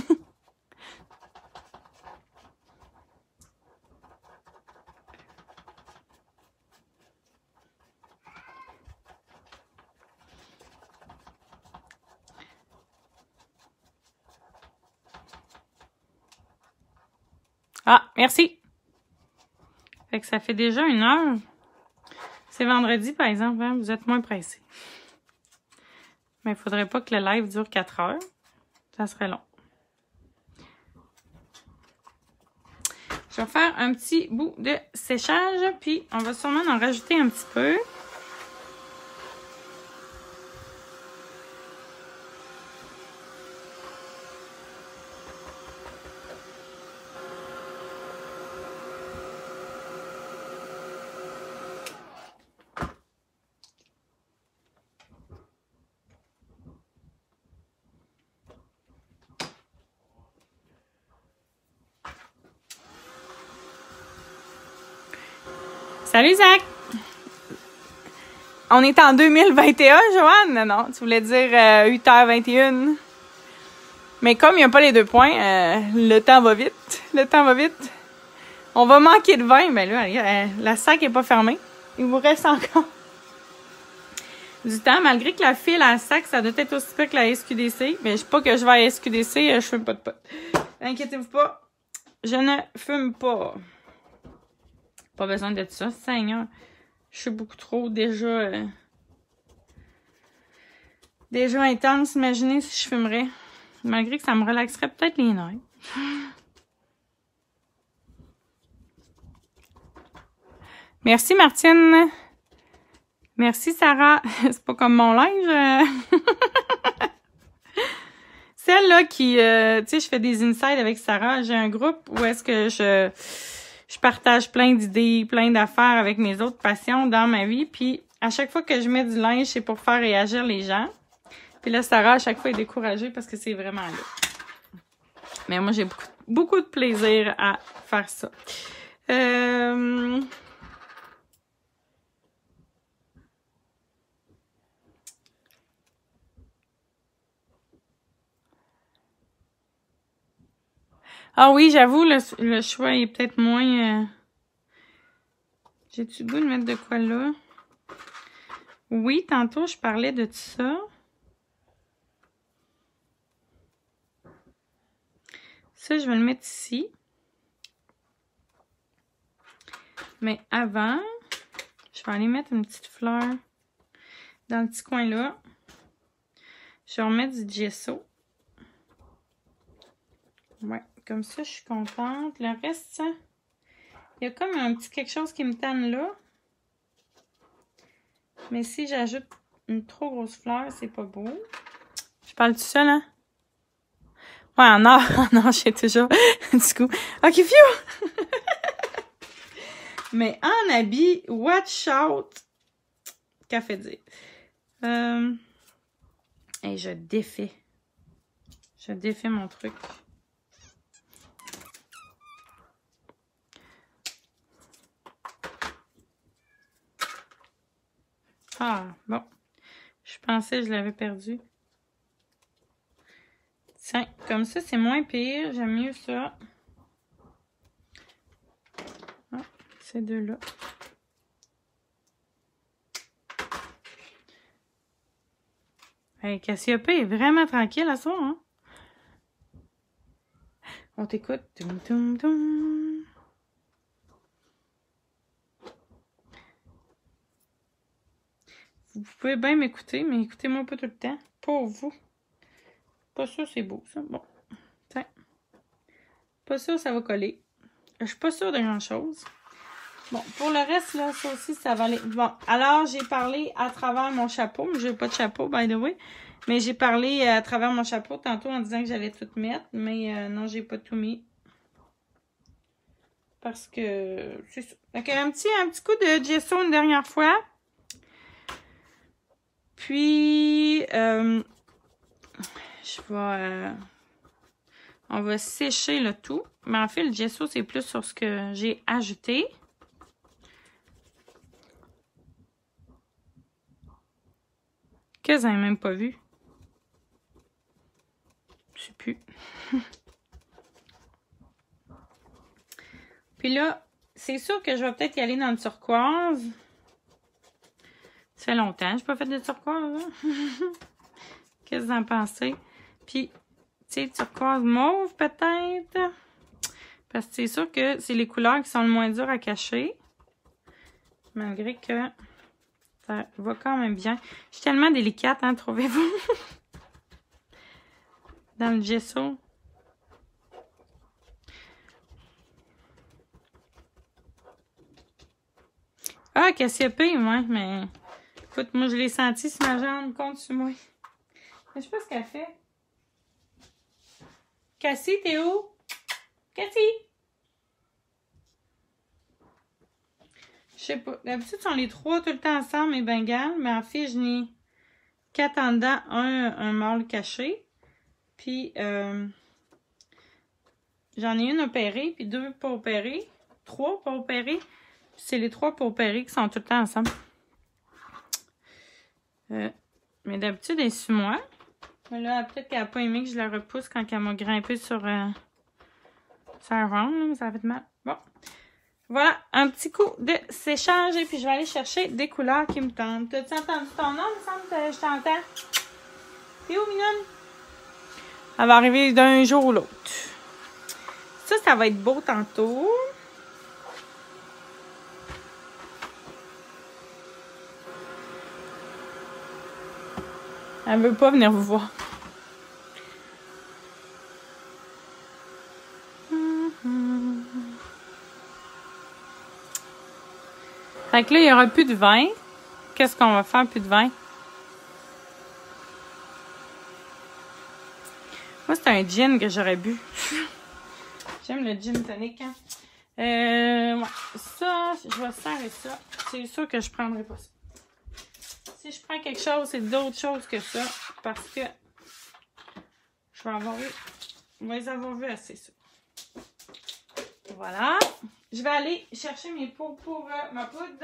Ah, merci. Fait que ça fait déjà une heure. C'est vendredi, par exemple, hein? Vous êtes moins pressés. Mais il ne faudrait pas que le live dure quatre heures. Ça serait long. Je vais faire un petit bout de séchage, puis on va sûrement en rajouter un petit peu. Salut Zach! On est en deux mille vingt et un, Joanne? Non, non, tu voulais dire euh, huit heures vingt et une. Mais comme il n'y a pas les deux points, euh, le temps va vite. Le temps va vite. On va manquer de vin. Ben là, euh, la sac n'est pas fermée. Il vous reste encore du temps, malgré que la file à la sac, ça doit être aussi pire que la S Q D C. Mais je sais pas que je vais à S Q D C, je fume pas de pot. Inquiétez-vous pas, je ne fume pas. Pas besoin de ça, Seigneur. Je suis beaucoup trop déjà... Euh, déjà intense. Imaginez si je fumerais. Malgré que ça me relaxerait peut-être les nerfs. Merci, Martine. Merci, Sarah. C'est pas comme mon linge. Celle-là qui... Euh, tu sais, je fais des insides avec Sarah. J'ai un groupe où est-ce que je... Je partage plein d'idées, plein d'affaires avec mes autres passions dans ma vie. Puis, à chaque fois que je mets du linge, c'est pour faire réagir les gens. Puis là, Sarah, à chaque fois, est découragée parce que c'est vraiment là. Mais moi, j'ai beaucoup, beaucoup de plaisir à faire ça. Euh... Ah oui, j'avoue, le, le choix est peut-être moins... Euh... J'ai-tu le goût de mettre de quoi là? Oui, tantôt, je parlais de tout ça. Ça, je vais le mettre ici. Mais avant, je vais aller mettre une petite fleur dans le petit coin là. Je vais remettre du gesso. Ouais, comme ça, je suis contente. Le reste, ça, il y a comme un petit quelque chose qui me tanne là. Mais si j'ajoute une trop grosse fleur, c'est pas beau. Je parle tout seul, hein? Ouais, en or, en or, j'ai toujours du coup. Ok, phew! Mais en habit, watch out! Qu'a fait dire? Euh... Et je défais. Je défais mon truc. Ah, bon. Je pensais que je l'avais perdu. Tiens, comme ça, c'est moins pire. J'aime mieux ça. Ah, ces deux-là. Hey, Cassiope est vraiment tranquille à ça, hein? On t'écoute. Toum, toum, toum. Vous pouvez bien m'écouter, mais écoutez-moi pas tout le temps. Pour vous. Pas sûr c'est beau, ça. Bon. Tiens. Pas sûr ça va coller. Je suis pas sûre de grand-chose. Bon, pour le reste, là, ça aussi, ça va aller. Bon, alors, j'ai parlé à travers mon chapeau. J'ai pas de chapeau, by the way. Mais j'ai parlé à travers mon chapeau tantôt en disant que j'allais tout mettre. Mais euh, non, j'ai pas tout mis. Parce que c'est ça. Donc, un petit, un petit coup de gesso une dernière fois. Puis, euh, je vais... Euh, on va sécher le tout. Mais en fait, le gesso, c'est plus sur ce que j'ai ajouté. Que vous n'avez même pas vu. Puis là, c'est sûr que je vais peut-être y aller dans le turquoise. Ça fait longtemps que je n'ai pas fait de turquoise. Hein? Qu'est-ce que vous en pensez? Puis, tu sais, turquoise mauve peut-être. Parce que c'est sûr que c'est les couleurs qui sont le moins dures à cacher. Malgré que ça va quand même bien. Je suis tellement délicate, hein, trouvez-vous? Dans le gesso. Ah, Cassiopée, ouais, mais... Écoute, moi, je l'ai senti sur ma jambe, compte sur moi. Mais je sais pas ce qu'elle fait. Cassie, t'es où? Cassie! Je sais pas. D'habitude, ils sont les trois tout le temps ensemble, mes bengales. Mais en fait, je n'ai quatre en dedans, un, un mâle caché. Puis, euh, j'en ai une opérée, puis deux pas opérées. Trois pas opérées. C'est les trois pas opérées qui sont tout le temps ensemble. Euh, mais d'habitude, elle est sur moi. Mais là, peut-être qu'elle n'a pas aimé que je la repousse quand elle m'a grimpé sur, euh, sur un round, là, mais ça a fait mal. Bon. Voilà, un petit coup de séchage et puis je vais aller chercher des couleurs qui me tentent. T'as-tu entendu ton nom? Il me semble que je t'entends. T'es où, mignonne? Elle va arriver d'un jour ou l'autre. Ça, ça va être beau tantôt. Elle veut pas venir vous voir. Fait que là, il n'y aura plus de vin. Qu'est-ce qu'on va faire, plus de vin? Moi, c'est un gin que j'aurais bu. J'aime le gin tonic. Hein? Euh, ouais. Ça, je vais serrer ça. C'est sûr que je prendrai pas ça. Si je prends quelque chose, c'est d'autres choses que ça. Parce que je vais avoir vu. On va les avoir vus assez, ça. Voilà. Je vais aller chercher mes pots pour euh, ma poudre.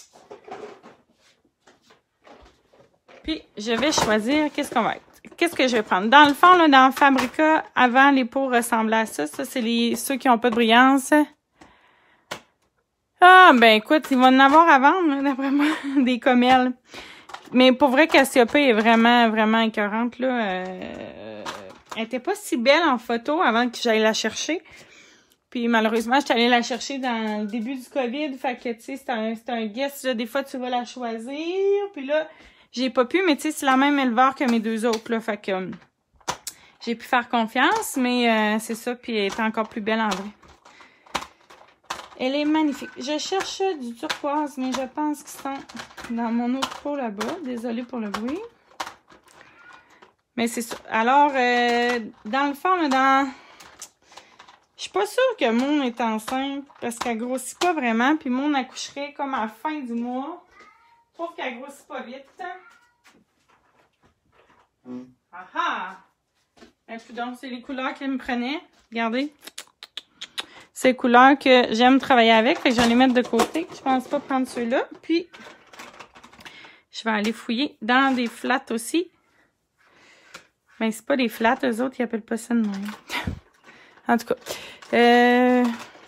Puis, je vais choisir qu'est-ce qu'on va être. Qu'est-ce que je vais prendre? Dans le fond, là, dans Fabrica, avant, les pots ressemblaient à ça. Ça, c'est les ceux qui n'ont pas de brillance. Ah, ben écoute, ils vont en avoir à vendre, d'après moi, des comelles. Mais pour vrai, Cassiopée est vraiment, vraiment écœurante, là. Euh, elle était pas si belle en photo avant que j'aille la chercher. Puis malheureusement, je suis allée la chercher dans le début du COVID. Fait que, tu sais, c'est un, c'est un guess, là. Des fois, tu vas la choisir. Puis là, j'ai pas pu, mais tu sais, c'est la même éleveur que mes deux autres, là. Fait que euh, j'ai pu faire confiance, mais euh, c'est ça. Puis elle est encore plus belle en vrai. Elle est magnifique. Je cherche du turquoise, mais je pense qu'ils sont dans mon autre pot là-bas. Désolée pour le bruit. Mais c'est ça. Alors, euh, dans le fond, là, dans... Je suis pas sûre que Moon est enceinte parce qu'elle grossit pas vraiment. Puis Moon accoucherait comme à la fin du mois. Je trouve qu'elle grossit pas vite. Mm. Ah ah! Et puis donc, c'est les couleurs qu'elle me prenait. Regardez. C'est les couleurs que j'aime travailler avec. Fait que je vais les mettre de côté. Je pense pas prendre ceux-là. Puis, je vais aller fouiller dans des flats aussi. Mais c'est pas des flats, eux autres, ils appellent pas ça de même. En tout cas, euh,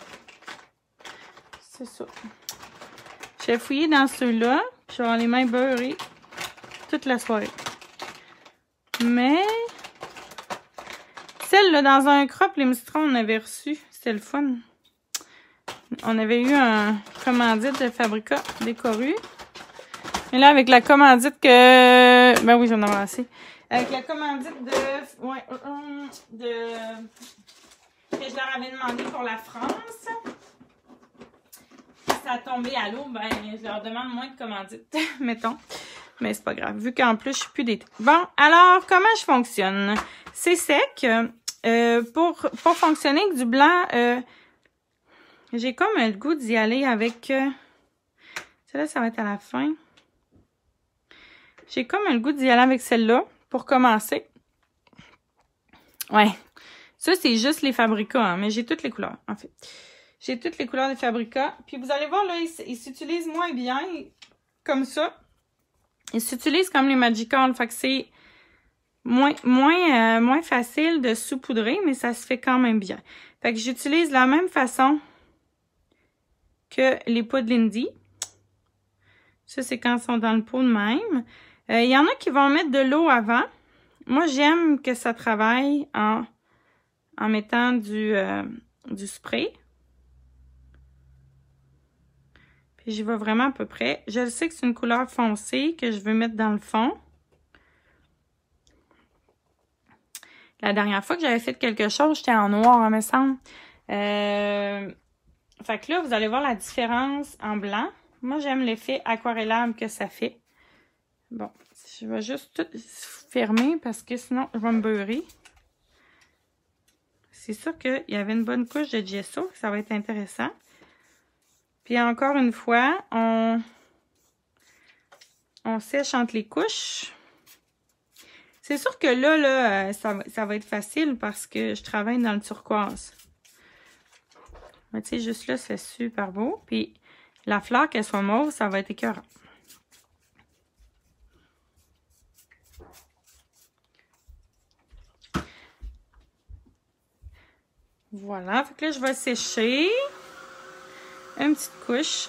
c'est ça. Je vais fouiller dans ceux-là. Je vais avoir les mains beurrées toute la soirée. Mais, celle-là, dans un crop, les mistrons, on avait reçu. C'était le fun. On avait eu un commandite de Fabrica décoré. Et là, avec la commandite que... Ben oui, j'en ai assez. Avec la commandite de... Ouais, de... que je leur avais demandé pour la France. Ça a tombé à l'eau, ben, je leur demande moins de commandites, mettons. Mais c'est pas grave, vu qu'en plus, je suis plus d'été. Bon, alors, comment je fonctionne? C'est sec. Euh, pour, pour fonctionner avec du blanc, euh, j'ai comme le goût d'y aller avec... Euh, celle-là, ça va être à la fin. J'ai comme le goût d'y aller avec celle-là, pour commencer. Ouais. Ça, c'est juste les Fabrica, hein, mais j'ai toutes les couleurs, en fait. J'ai toutes les couleurs des Fabrica. Puis vous allez voir, là, ils il s'utilisent moins bien, comme ça. Ils s'utilisent comme les Magical, fait que c'est moins, moins, euh, moins facile de saupoudrer, mais ça se fait quand même bien. Fait que j'utilise la même façon que les poudres Lindy. Ça, c'est quand ils sont dans le pot de même. Il euh, y en a qui vont mettre de l'eau avant. Moi, j'aime que ça travaille en, en mettant du, euh, du spray. Puis j'y vais vraiment à peu près. Je sais que c'est une couleur foncée que je veux mettre dans le fond. La dernière fois que j'avais fait quelque chose, j'étais en noir, il me semble. Euh... Fait que là, vous allez voir la différence en blanc. Moi, j'aime l'effet aquarellable que ça fait. Bon, je vais juste tout fermer parce que sinon, je vais me beurrer. C'est sûr qu'il y avait une bonne couche de gesso. Ça va être intéressant. Puis encore une fois, on, on sèche entre les couches. C'est sûr que là, là ça, ça va être facile parce que je travaille dans le turquoise. Mais tu sais, juste là, c'est super beau. Puis la fleur, qu'elle soit mauve, ça va être écœurant. Voilà. Fait que là, je vais sécher. Une petite couche.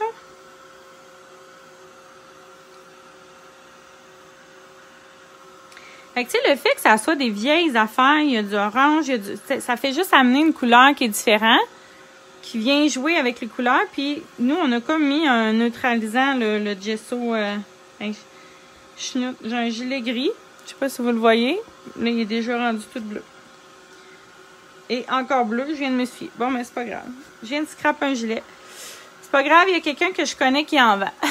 Fait que tu sais, le fait que ça soit des vieilles affaires, il y a du orange, il y a du, ça fait juste amener une couleur qui est différente, qui vient jouer avec les couleurs. Puis nous, on a comme mis un neutralisant, le, le gesso. Euh, j'ai un gilet gris. Je sais pas si vous le voyez. Là, il est déjà rendu tout bleu. Et encore bleu, je viens de me suivre. Bon, mais c'est pas grave. Je viens de scraper un gilet. C'est pas grave, il y a quelqu'un que je connais qui en vend. Ah,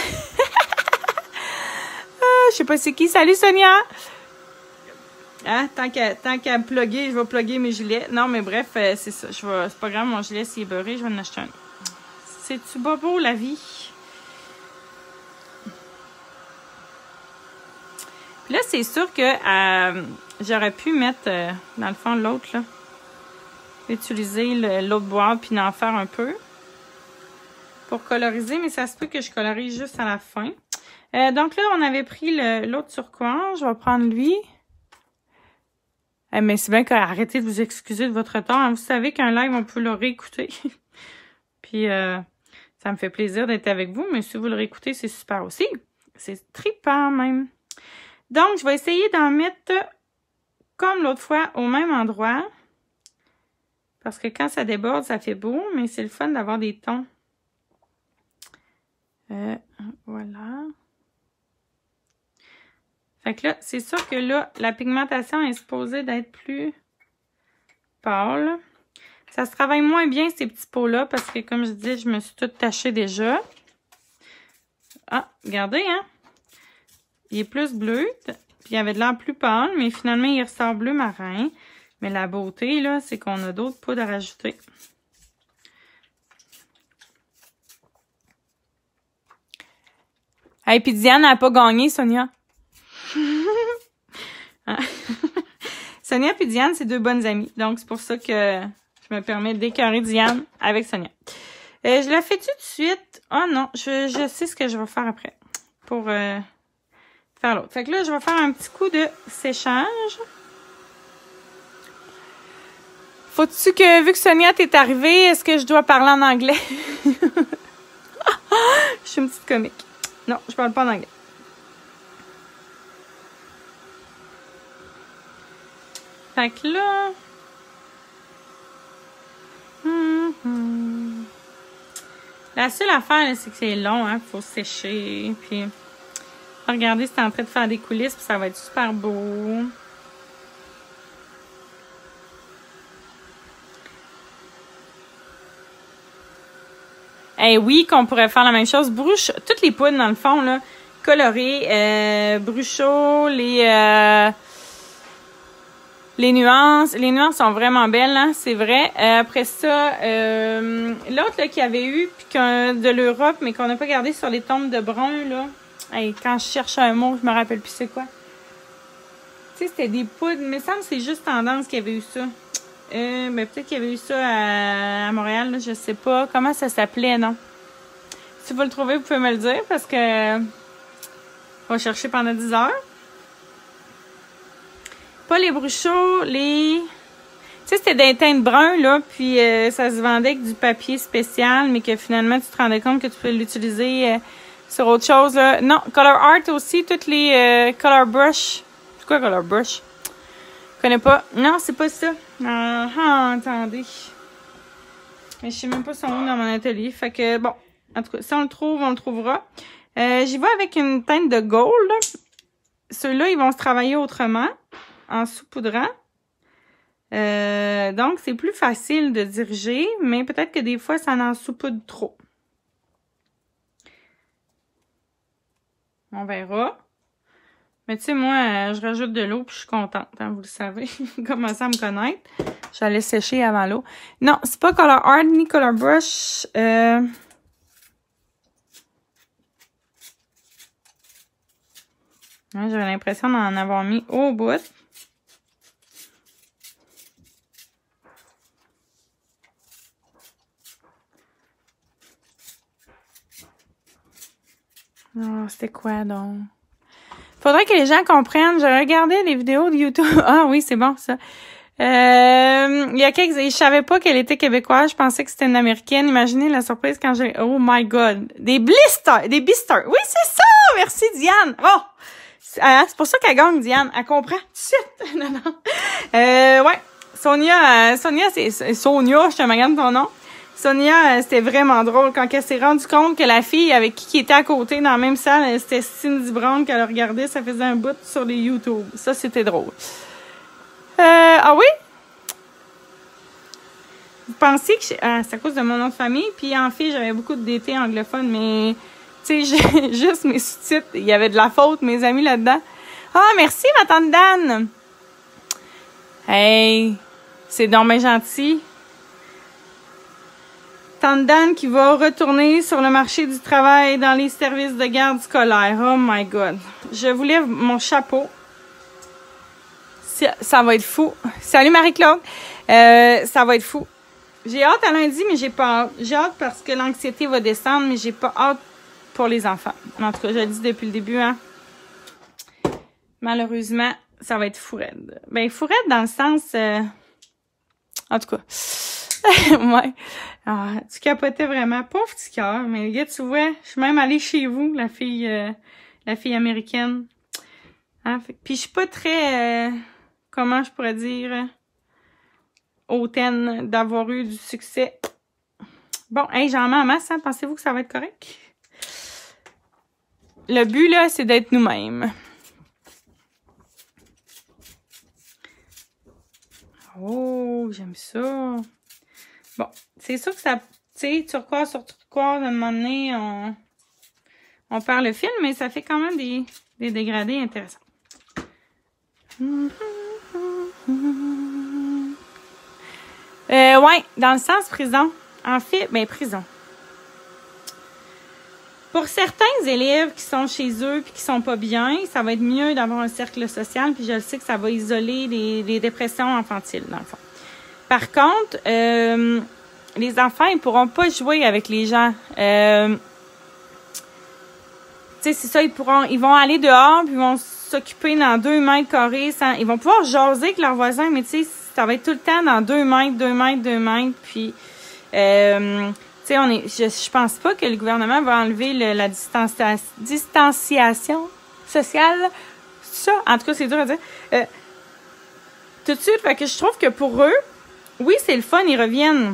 je sais pas c'est qui. Salut Sonia! Hein, tant qu'à tant qu'à me plugger, je vais plugger mes gilets. Non, mais bref, euh, c'est ça. Je vais, c'est pas grave, mon gilet, s'il est beurré, je vais en acheter un. C'est-tu pas beau, la vie? Puis là, c'est sûr que euh, j'aurais pu mettre, euh, dans le fond, l'autre, là. Utiliser l'autre boîte, puis en faire un peu. Pour coloriser, mais ça se peut que je colorise juste à la fin. Euh, donc là, on avait pris l'autre turquoise. Je vais prendre lui. Eh, mais c'est bien qu'arrêtez de vous excuser de votre retard. Hein. Vous savez qu'un live, on peut le réécouter. Puis, euh, ça me fait plaisir d'être avec vous. Mais si vous le réécoutez, c'est super aussi. C'est trippant même. Donc, je vais essayer d'en mettre comme l'autre fois au même endroit. Parce que quand ça déborde, ça fait beau. Mais c'est le fun d'avoir des tons. Euh, voilà. Fait que là, c'est sûr que là, la pigmentation est supposée d'être plus pâle. Ça se travaille moins bien, ces petits pots-là, parce que, comme je dis, je me suis toute tachée déjà. Ah, regardez, hein? Il est plus bleu, puis il y avait de l'air plus pâle, mais finalement, il ressort bleu marin. Mais la beauté, là, c'est qu'on a d'autres poudres à rajouter. Hey, puis Diane n'a pas gagné, Sonia. Sonia et Diane, c'est deux bonnes amies. Donc, c'est pour ça que je me permets d'écœurer Diane avec Sonia. Euh, je la fais tout de suite. Oh non, je, je sais ce que je vais faire après pour euh, faire l'autre. Fait que là, je vais faire un petit coup de séchage. Faut-tu que, vu que Sonia t'est arrivée, est-ce que je dois parler en anglais? Je suis une petite comique. Non, je parle pas en anglais. Fait que là... Hum, hum. La seule affaire, c'est que c'est long, hein. Faut sécher. Puis, regardez, c'est en train de faire des coulisses, puis ça va être super beau. Eh oui, qu'on pourrait faire la même chose. Bruche, toutes les poudres, dans le fond, là, colorées, euh, bruchot, les... Euh, Les nuances, les nuances sont vraiment belles, hein, c'est vrai. Euh, après ça, euh, l'autre qu'il y avait eu, puis de l'Europe, mais qu'on n'a pas gardé sur les tombes de brun, là. Hey, quand je cherche un mot, je me rappelle plus c'est quoi. Tu sais, c'était des poudres, mais ça me semble que c'est juste Tendance qu'il y avait eu ça. Euh, mais peut-être qu'il y avait eu ça à, à Montréal, là, je sais pas. Comment ça s'appelait, non? Si vous le trouvez, vous pouvez me le dire, parce que on va chercher pendant dix heures. Pas les bruchots, les... Tu sais, c'était des teintes bruns, là, puis euh, ça se vendait avec du papier spécial, mais que finalement, tu te rendais compte que tu peux l'utiliser euh, sur autre chose, là. Non, Color Art aussi, toutes les euh, Color Brush. C'est quoi Color Brush? Je connais pas. Non, c'est pas ça. Ah, ah, attendez. Mais je sais même pas son nom dans mon atelier. Fait que, bon, en tout cas, si on le trouve, on le trouvera. Euh, j'y vais avec une teinte de gold. Ceux-là, ils vont se travailler autrement, en saupoudrant. Euh, donc, c'est plus facile de diriger, mais peut-être que des fois, ça en saupoudre trop. On verra. Mais tu sais, moi, euh, je rajoute de l'eau puis je suis contente, hein, vous le savez. Commencez à me connaître. J'allais sécher avant l'eau. Non, c'est pas Color Art ni Color Brush. Euh... Ouais, j'avais l'impression d'en avoir mis au bout. Oh, c'était quoi donc? Faudrait que les gens comprennent. J'ai regardé les vidéos de YouTube. Ah oui, c'est bon ça. Euh, il y a quelques... Je savais pas qu'elle était québécoise. Je pensais que c'était une américaine. Imaginez la surprise quand j'ai... Oh my God. Des blisters. Des blisters. Oui, c'est ça. Merci Diane. Oh. C'est pour ça qu'elle gagne, Diane. Elle comprend tout de suite. Non, non. Euh, ouais. Sonia, euh, Sonia, c'est Sonia. Je te magane ton nom. Sonia, euh, c'était vraiment drôle quand elle s'est rendue compte que la fille avec qui, qui était à côté dans la même salle, c'était Cindy Brown qu'elle regardait. Ça faisait un bout sur les YouTube. Ça, c'était drôle. Euh, ah oui? Vous pensiez que... Ah, c'est à cause de mon nom de famille. Puis en fait, j'avais beaucoup de D T anglophone, mais... Tu sais, juste mes sous-titres, il y avait de la faute, mes amis là-dedans. Ah, merci, ma tante Dan! Hey! C'est donc bien gentil. Tante Dan qui va retourner sur le marché du travail dans les services de garde scolaire. Oh my God. Je vous lève mon chapeau. Ça, ça va être fou. Salut Marie-Claude. Euh, ça va être fou. J'ai hâte à lundi, mais j'ai pas hâte. J'ai hâte parce que l'anxiété va descendre, mais j'ai pas hâte pour les enfants. En tout cas, je le dis depuis le début, hein. Malheureusement, ça va être fou raide. Ben, fou raide dans le sens... Euh... En tout cas... ouais. Ah, tu capotais vraiment. Pauvre petit cœur. Mais gars, tu vois, je suis même allée chez vous, la fille euh, la fille américaine. Hein? Puis je suis pas très... Euh, comment je pourrais dire... Euh, hautaine d'avoir eu du succès. Bon, hey, j'en mets en masse, hein? Pensez-vous que ça va être correct? Le but, là, c'est d'être nous-mêmes. Oh, j'aime ça. Bon, c'est sûr que ça, tu sais, turquoise sur turquoise, à un moment donné, on, on perd le fil, mais ça fait quand même des, des dégradés intéressants. Euh, ouais, dans le sens prison. En fait, ben, prison. Pour certains élèves qui sont chez eux puis qui sont pas bien, ça va être mieux d'avoir un cercle social, puis je le sais que ça va isoler les, les dépressions infantiles, dans le fond. Par contre, euh, les enfants, ils pourront pas jouer avec les gens. Euh, tu sais, c'est ça, ils pourront, ils vont aller dehors, puis ils vont s'occuper dans deux mètres carrés. Sans, ils vont pouvoir jaser avec leurs voisins, mais tu sais, ça va être tout le temps dans deux mètres, deux mètres, deux mètres, puis... Euh, tu sais, on est, je, je pense pas que le gouvernement va enlever le, la distancia, distanciation sociale. Ça, en tout cas, c'est dur à dire. Euh, tout de suite, fait que je trouve que pour eux, oui, c'est le fun, ils reviennent.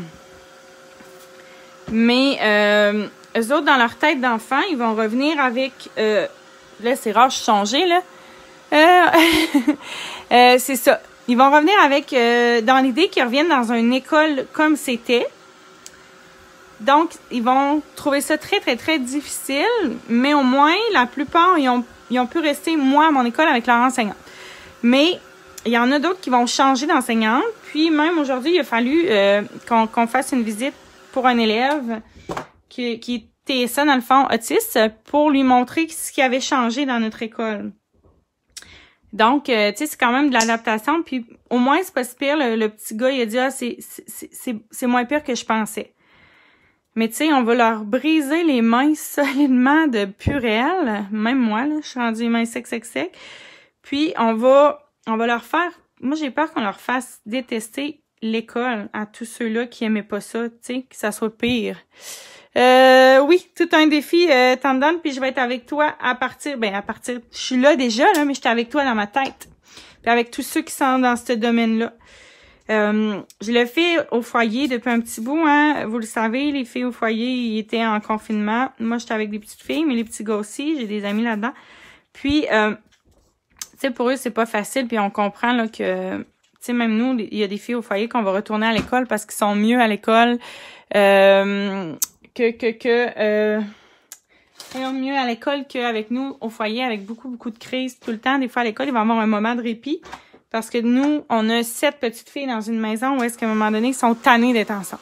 Mais euh, eux autres, dans leur tête d'enfant, ils vont revenir avec... Euh, là, c'est rare, je suis changée, là. Euh, euh, c'est ça. Ils vont revenir avec... Euh, dans l'idée qu'ils reviennent dans une école comme c'était. Donc, ils vont trouver ça très, très, très difficile. Mais au moins, la plupart, ils ont, ils ont pu rester, moi, à mon école avec leur enseignante. Mais... il y en a d'autres qui vont changer d'enseignante. Puis même aujourd'hui, il a fallu euh, qu'on qu'on fasse une visite pour un élève qui, qui était ça, dans le fond, autiste, pour lui montrer ce qui avait changé dans notre école. Donc, euh, tu sais, c'est quand même de l'adaptation. Puis au moins, c'est pas si pire. Le, le petit gars, il a dit, ah, c'est c'est moins pire que je pensais. Mais tu sais, on va leur briser les mains solidement de purée. Même moi, là, je suis rendue les mains sec, sec, sec. Puis on va... on va leur faire... Moi, j'ai peur qu'on leur fasse détester l'école à tous ceux-là qui aimaient pas ça, tu sais, que ça soit pire. Euh, oui, tout un défi, euh, t'en donnes, puis je vais être avec toi à partir, ben à partir, je suis là déjà, là, mais j'étais avec toi dans ma tête. Puis avec tous ceux qui sont dans ce domaine-là. Euh, je le fais au foyer depuis un petit bout, hein. Vous le savez, les filles au foyer, ils étaient en confinement. Moi, j'étais avec des petites filles, mais les petits gars aussi, j'ai des amis là-dedans. Puis, euh, tu sais, pour eux, c'est pas facile, puis on comprend là que, tu sais, même nous, il y a des filles au foyer qu'on va retourner à l'école parce qu'ils sont mieux à l'école euh, que, que, que, euh, mieux à l'école qu'avec nous au foyer, avec beaucoup, beaucoup de crises tout le temps. Des fois, à l'école, il va y avoir un moment de répit. Parce que nous, on a sept petites filles dans une maison où est-ce qu'à un moment donné, ils sont tannés d'être ensemble.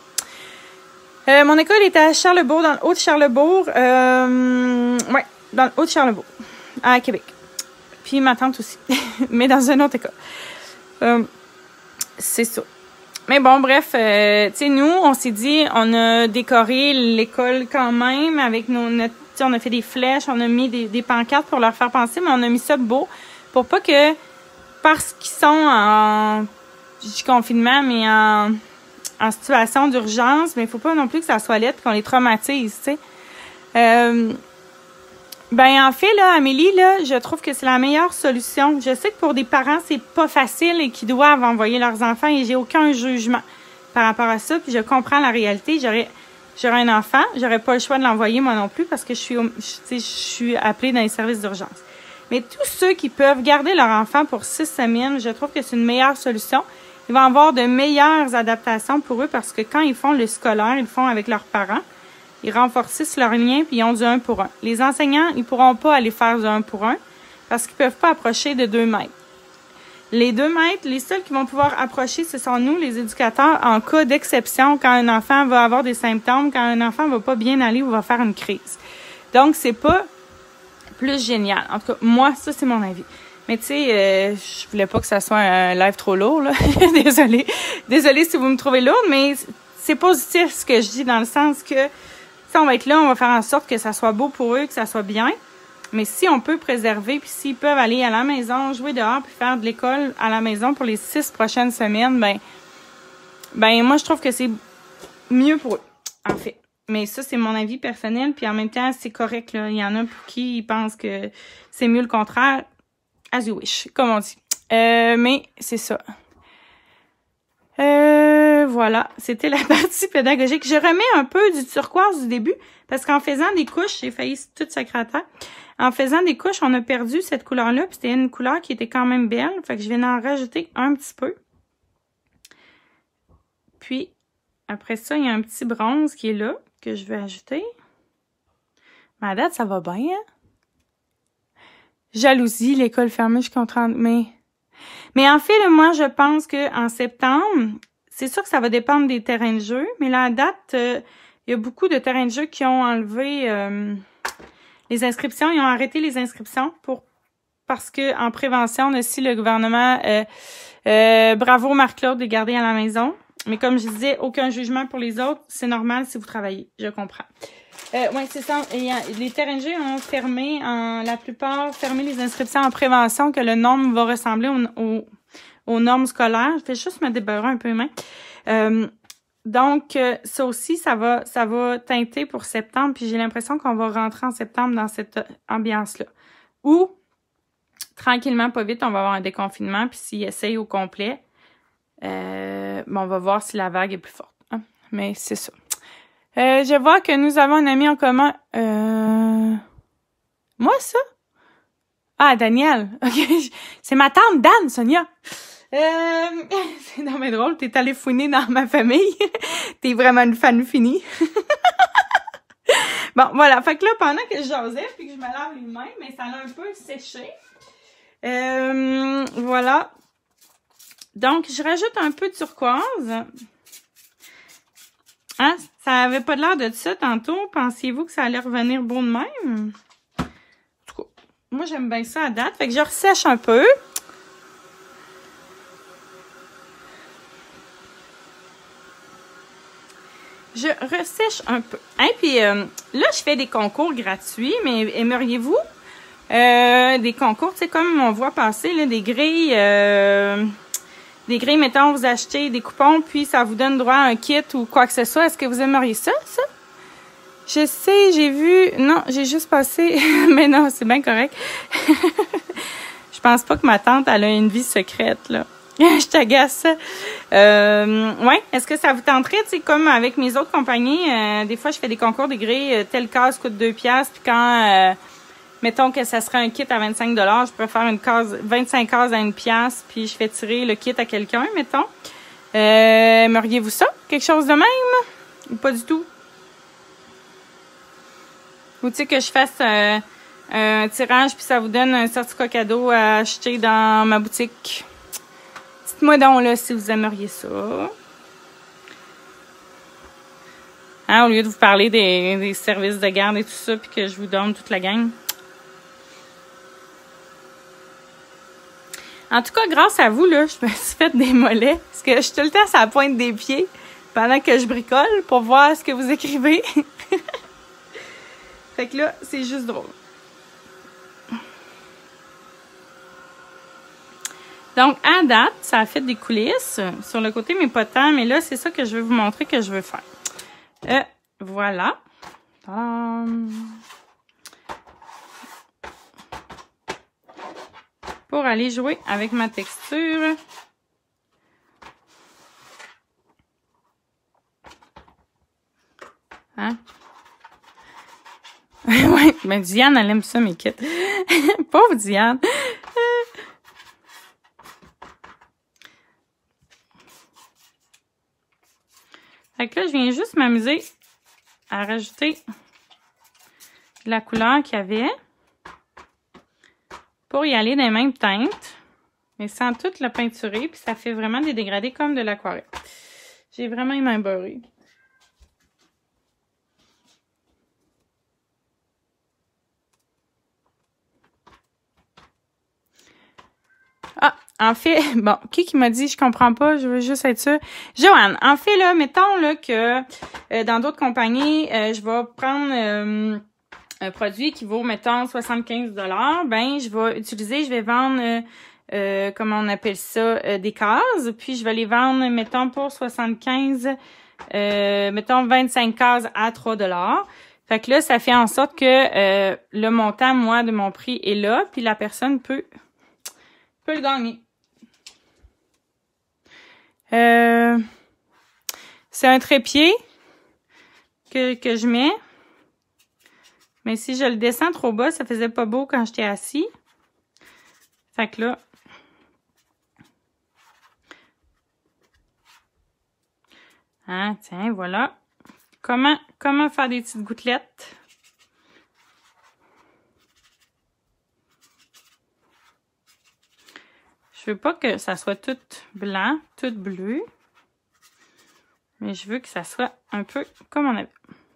Euh, mon école était à Charlebourg, dans le Haut-de-Charlebourg. Euh, ouais, dans le Haut-de-Charlebourg, à Québec. Puis ma tante aussi, mais dans une autre école. Euh, c'est ça. Mais bon, bref, euh, tu sais, nous, on s'est dit, on a décoré l'école quand même avec nos... Notre, on a fait des flèches, on a mis des, des pancartes pour leur faire penser, mais on a mis ça beau pour pas que... Parce qu'ils sont en confinement, mais en, en situation d'urgence, mais il faut pas non plus que ça soit lettre qu'on les traumatise, tu sais. Euh, ben en fait, là, Amélie, là, je trouve que c'est la meilleure solution. Je sais que pour des parents, c'est pas facile et qu'ils doivent envoyer leurs enfants et j'ai aucun jugement par rapport à ça. Puis je comprends la réalité. J'aurais j'aurais un enfant, j'aurais pas le choix de l'envoyer moi non plus parce que je suis, tu sais, je suis appelée dans les services d'urgence. Mais tous ceux qui peuvent garder leur enfant pour six semaines, je trouve que c'est une meilleure solution. Ils vont avoir de meilleures adaptations pour eux parce que quand ils font le scolaire, ils le font avec leurs parents. Ils renforcent leur lien puis ils ont du un pour un. Les enseignants, ils pourront pas aller faire du un pour un parce qu'ils peuvent pas approcher de deux mètres. Les deux mètres, les seuls qui vont pouvoir approcher, ce sont nous, les éducateurs, en cas d'exception, quand un enfant va avoir des symptômes, quand un enfant va pas bien aller ou va faire une crise. Donc, c'est pas plus génial. En tout cas, moi, ça, c'est mon avis. Mais tu sais, euh, je voulais pas que ça soit un live trop lourd, là. Désolée. Désolée si vous me trouvez lourde, mais c'est positif ce que je dis dans le sens que si on va être là, on va faire en sorte que ça soit beau pour eux, que ça soit bien. Mais si on peut préserver, puis s'ils peuvent aller à la maison, jouer dehors, puis faire de l'école à la maison pour les six prochaines semaines, ben, ben moi, je trouve que c'est mieux pour eux, en fait. Mais ça, c'est mon avis personnel, puis en même temps, c'est correct, là. Il y en a pour qui ils pensent que c'est mieux le contraire. As you wish, comme on dit. Euh, mais c'est ça. Euh, voilà, c'était la partie pédagogique. Je remets un peu du turquoise du début, parce qu'en faisant des couches, j'ai failli tout sacrer à terre. En faisant des couches, on a perdu cette couleur-là, puis c'était une couleur qui était quand même belle. Fait que je viens d'en rajouter un petit peu. Puis, après ça, il y a un petit bronze qui est là, que je vais ajouter. Mais à date, ça va bien, hein? Jalousie, l'école fermée, je suis contente, mais... Mais en fait, là, moi, je pense que en septembre, c'est sûr que ça va dépendre des terrains de jeu, mais là, à date, euh, il y a beaucoup de terrains de jeu qui ont enlevé euh, les inscriptions. Ils ont arrêté les inscriptions pour parce que en prévention, aussi, le gouvernement... Euh, euh, bravo, Marc-Claude, de garder à la maison. Mais comme je disais, aucun jugement pour les autres. C'est normal si vous travaillez. Je comprends. Euh, oui, c'est ça. Et, euh, les terrains de jeu ont fermé, en, la plupart, fermé les inscriptions en prévention, que le nombre va ressembler au, au, aux normes scolaires. Je vais juste me débarrasser un peu les mains. Euh, donc, euh, ça aussi, ça va, ça va teinter pour septembre. Puis j'ai l'impression qu'on va rentrer en septembre dans cette ambiance-là. Ou, tranquillement, pas vite, on va avoir un déconfinement. Puis s'ils essayent au complet, euh, bon, on va voir si la vague est plus forte. Hein? Mais c'est ça. Euh, je vois que nous avons un ami en commun. Euh... Moi, ça? Ah, Daniel. OK. C'est ma tante Dan, Sonia. Euh... C'est non, mais drôle. T'es allé fouiner dans ma famille. T'es vraiment une fan finie. Bon, voilà. Fait que là, pendant que je jasais puis que je me lave les mains, mais ça a un peu séché. Euh... Voilà. Donc, je rajoute un peu de turquoise. Hein? Ça avait pas l'air de ça tantôt. Pensiez-vous que ça allait revenir beau de même? En tout cas, moi, j'aime bien ça à date. Fait que je ressèche un peu. Je ressèche un peu. Hein? Puis euh, là, je fais des concours gratuits, mais aimeriez-vous euh, des concours, tu sais, comme on voit passer, là, des grilles... Euh, des grilles, mettons, vous achetez des coupons, puis ça vous donne droit à un kit ou quoi que ce soit. Est-ce que vous aimeriez ça, ça? Je sais, j'ai vu... Non, j'ai juste passé... Mais non, c'est bien correct. Je pense pas que ma tante, elle a une vie secrète, là. Je t'agace. Euh, ouais, est-ce que ça vous tenterait, tu sais, comme avec mes autres compagnies, euh, des fois, je fais des concours des grilles, euh, telle case coûte deux piastres, puis quand, euh, mettons que ça serait un kit à vingt-cinq dollars, je pourrais faire une case, vingt-cinq cases à une pièce, puis je fais tirer le kit à quelqu'un, mettons. Euh, aimeriez-vous ça? Quelque chose de même? Ou pas du tout? Ou tu sais, que je fasse euh, un tirage, puis ça vous donne un certificat cadeau à acheter dans ma boutique. Dites-moi donc, là, si vous aimeriez ça. Hein, au lieu de vous parler des, des services de garde et tout ça, puis que je vous donne toute la gang. En tout cas, grâce à vous, là, je me suis fait des mollets. Parce que je suis tout le temps sur la pointe des pieds pendant que je bricole pour voir ce que vous écrivez. Fait que là, c'est juste drôle. Donc, à date, ça a fait des coulisses sur le côté, mais pas tant. Mais là, c'est ça que je vais vous montrer que je veux faire. Euh, voilà. Tadam. Pour aller jouer avec ma texture. Hein? Oui, mais Diane, elle aime ça, mes kits. Pauvre Diane. Fait que là, je viens juste m'amuser à rajouter la couleur qu'il y avait pour y aller dans les mêmes teintes, mais sans tout le peinturer, puis ça fait vraiment des dégradés comme de l'aquarelle. J'ai vraiment les mains beurrées. Ah, en fait, bon, qui qui m'a dit, je comprends pas, je veux juste être sûre. Joanne, en fait, là, mettons là que euh, dans d'autres compagnies, euh, je vais prendre euh, un produit qui vaut, mettons, soixante-quinze dollars. Ben, je vais utiliser, je vais vendre, euh, euh, comment on appelle ça, euh, des cases. Puis, je vais les vendre, mettons, pour soixante-quinze, euh, mettons, vingt-cinq cases à trois dollars. Fait que là, ça fait en sorte que euh, le montant, moi, de mon prix est là. Puis, la personne peut... peut le gagner. Euh, c'est un trépied que, que je mets. Mais si je le descends trop bas, ça faisait pas beau quand j'étais assis. Fait que là... Hein, tiens, voilà. Comment, comment faire des petites gouttelettes? Je veux pas que ça soit tout blanc, tout bleu. Mais je veux que ça soit un peu comme on avait.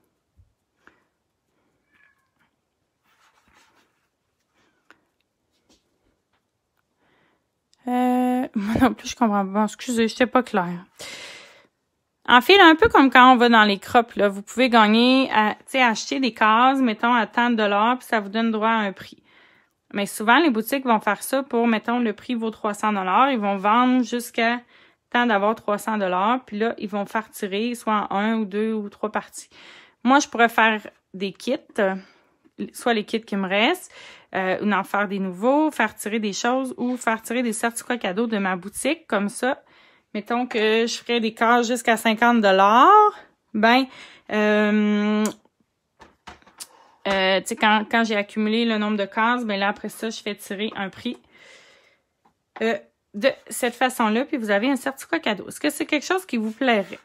Euh, moi non plus, je comprends pas. Bon, excusez, je n'étais pas claire. En fait, là, un peu comme quand on va dans les crops, là, vous pouvez gagner, à, tu sais, acheter des cases, mettons, à tant de dollars, puis ça vous donne droit à un prix. Mais souvent, les boutiques vont faire ça pour, mettons, le prix vaut trois cents dollars. Ils vont vendre jusqu'à temps d'avoir trois cents dollars. Puis là, ils vont faire tirer soit en un ou deux ou trois parties. Moi, je pourrais faire des kits, euh, soit les kits qui me restent, euh, ou en faire des nouveaux, faire tirer des choses ou faire tirer des certificats cadeaux de ma boutique. Comme ça, mettons que je ferais des cases jusqu'à cinquante dollars. Ben, euh, Euh, tu sais, quand, quand j'ai accumulé le nombre de cases, ben là, après ça, je fais tirer un prix euh, de cette façon-là, puis vous avez un certificat cadeau. Est-ce que c'est quelque chose qui vous plairait?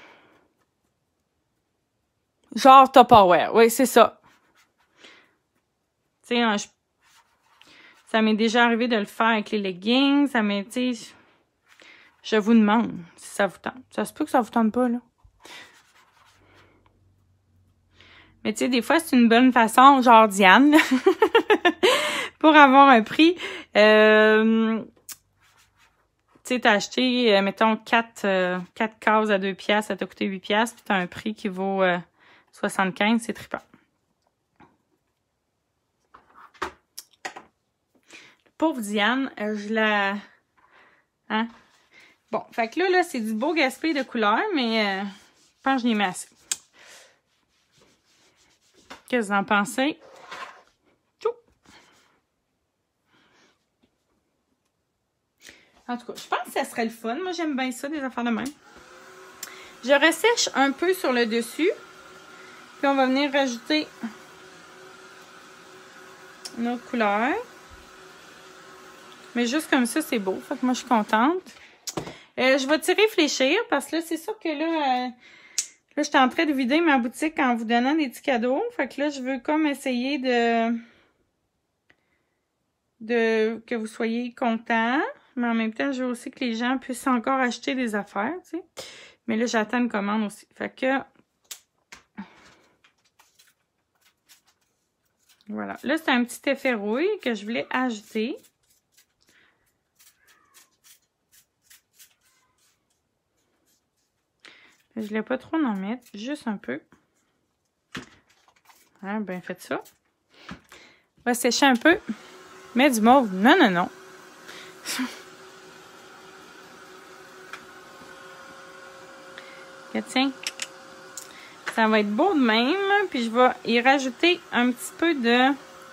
Genre Tupperware, oui, c'est ça. Tu sais, hein, je... ça m'est déjà arrivé de le faire avec les leggings, ça m'est, tu sais, je vous demande si ça vous tente. Ça se peut que ça vous tente pas, là. Mais tu sais, des fois, c'est une bonne façon, genre Diane, pour avoir un prix. Euh, tu sais, t'as acheté, euh, mettons, quatre, euh, quatre cases à deux piastres, ça t'a coûté huit piastres, puis t'as un prix qui vaut euh, soixante-quinze, c'est trippant. Pauvre Diane, euh, je la... Hein? Bon, fait que là, là, c'est du beau gaspillage de couleurs, mais euh, je pense que je l'ai mis assez. Qu'est-ce que vous en pensez? Tchou! En tout cas, je pense que ça serait le fun. Moi, j'aime bien ça, des affaires de même. Je ressèche un peu sur le dessus. Puis on va venir rajouter une autre couleur. Mais juste comme ça, c'est beau. Fait que moi, je suis contente. Euh, je vais tirer fléchir parce que là, c'est sûr que là, euh, là, j'étais en train de vider ma boutique en vous donnant des petits cadeaux. Fait que là, je veux comme essayer de, de que vous soyez contents. Mais en même temps, je veux aussi que les gens puissent encore acheter des affaires, tu sais. Mais là, j'attends une commande aussi. Fait que... Voilà. Là, c'est un petit effet rouille que je voulais ajouter. Je ne voulais pas trop en mettre, juste un peu. Ah, ben, faites ça. On va sécher un peu. Mets du mauve. Non, non, non. Tiens. Ça va être beau de même. Puis je vais y rajouter un petit peu de...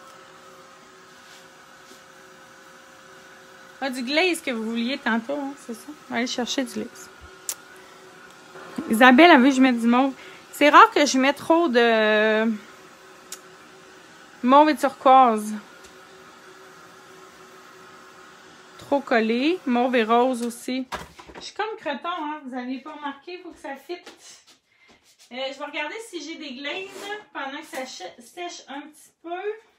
Ah, du glaze que vous vouliez tantôt, hein, c'est ça? On va aller chercher du glaze. Isabelle a vu que je mette du mauve. C'est rare que je mette trop de mauve et turquoise. Trop collé. Mauve et rose aussi. Je suis comme creton, hein? Vous n'avez pas remarqué, il faut que ça fitte. Euh, je vais regarder si j'ai des glazes pendant que ça sèche un petit peu.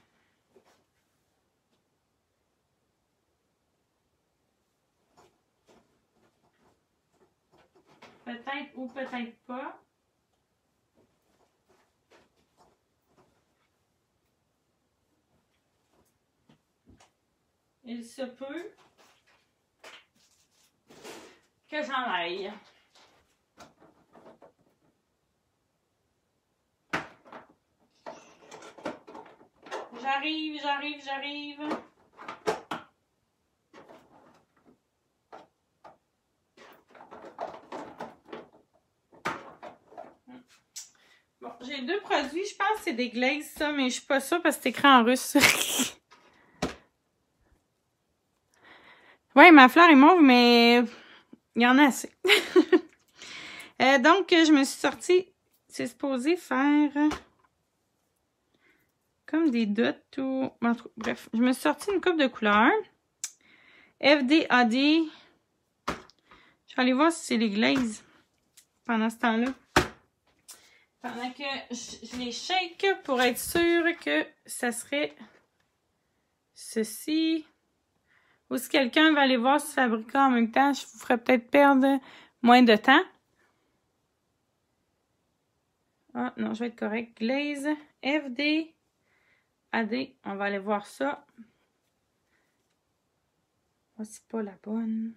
Peut-être ou peut-être pas. Il se peut que j'en aille. J'arrive, j'arrive, j'arrive. Bon, j'ai deux produits. Je pense que c'est des glazes, ça, mais je suis pas sûre parce que c'est écrit en russe. Ouais, ma fleur est mauve, mais il y en a assez. euh, donc, je me suis sortie. C'est supposé faire comme des dots ou... Bref, je me suis sortie une coupe de couleurs. F D A D. Je vais aller voir si c'est les glazes pendant ce temps-là. Pendant que je, je les shake pour être sûre que ça serait ceci. Ou si quelqu'un va aller voir ce fabricant en même temps, je vous ferai peut-être perdre moins de temps. Ah non, je vais être correct. Glaze, F D, A D. On va aller voir ça. Oh, c'est pas la bonne.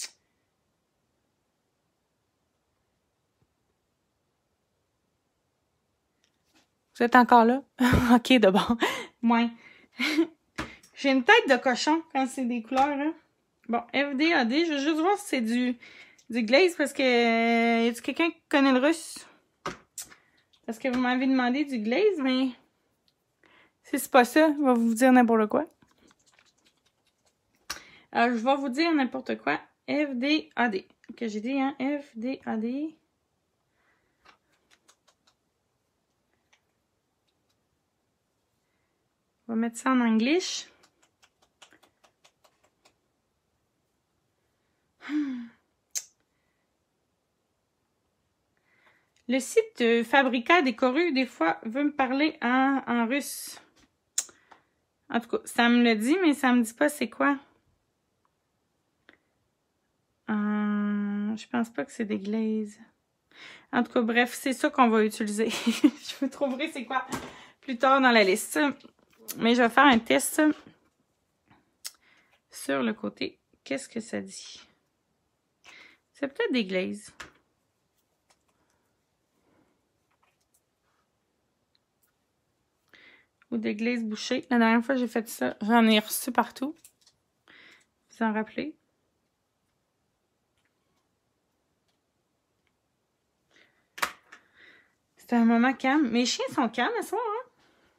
Vous êtes encore là? Ok, de bon. Moins. J'ai une tête de cochon quand c'est des couleurs. Hein? Bon, F D, A D. Je veux juste voir si c'est du, du glaze parce que... Euh, y a-t-il quelqu'un qui connaît le russe? Parce que vous m'avez demandé du glaze, mais... Si c'est pas ça, je vais vous dire n'importe quoi. Alors, je vais vous dire n'importe quoi. F D, A D. Que j'ai dit, hein? F D, A D. On va mettre ça en anglais. Le site de Fabrica des Corus, des fois, veut me parler en, en russe. En tout cas, ça me le dit, mais ça me dit pas c'est quoi. Euh, je pense pas que c'est des glazes. En tout cas, bref, c'est ça qu'on va utiliser. Je vous trouverai c'est quoi plus tard dans la liste. Mais je vais faire un test sur le côté. Qu'est-ce que ça dit? C'est peut-être des glazes. Ou des glazes bouchées. La dernière fois j'ai fait ça, j'en ai reçu partout. Vous en rappelez? C'était un moment calme. Mes chiens sont calmes ce soir, hein?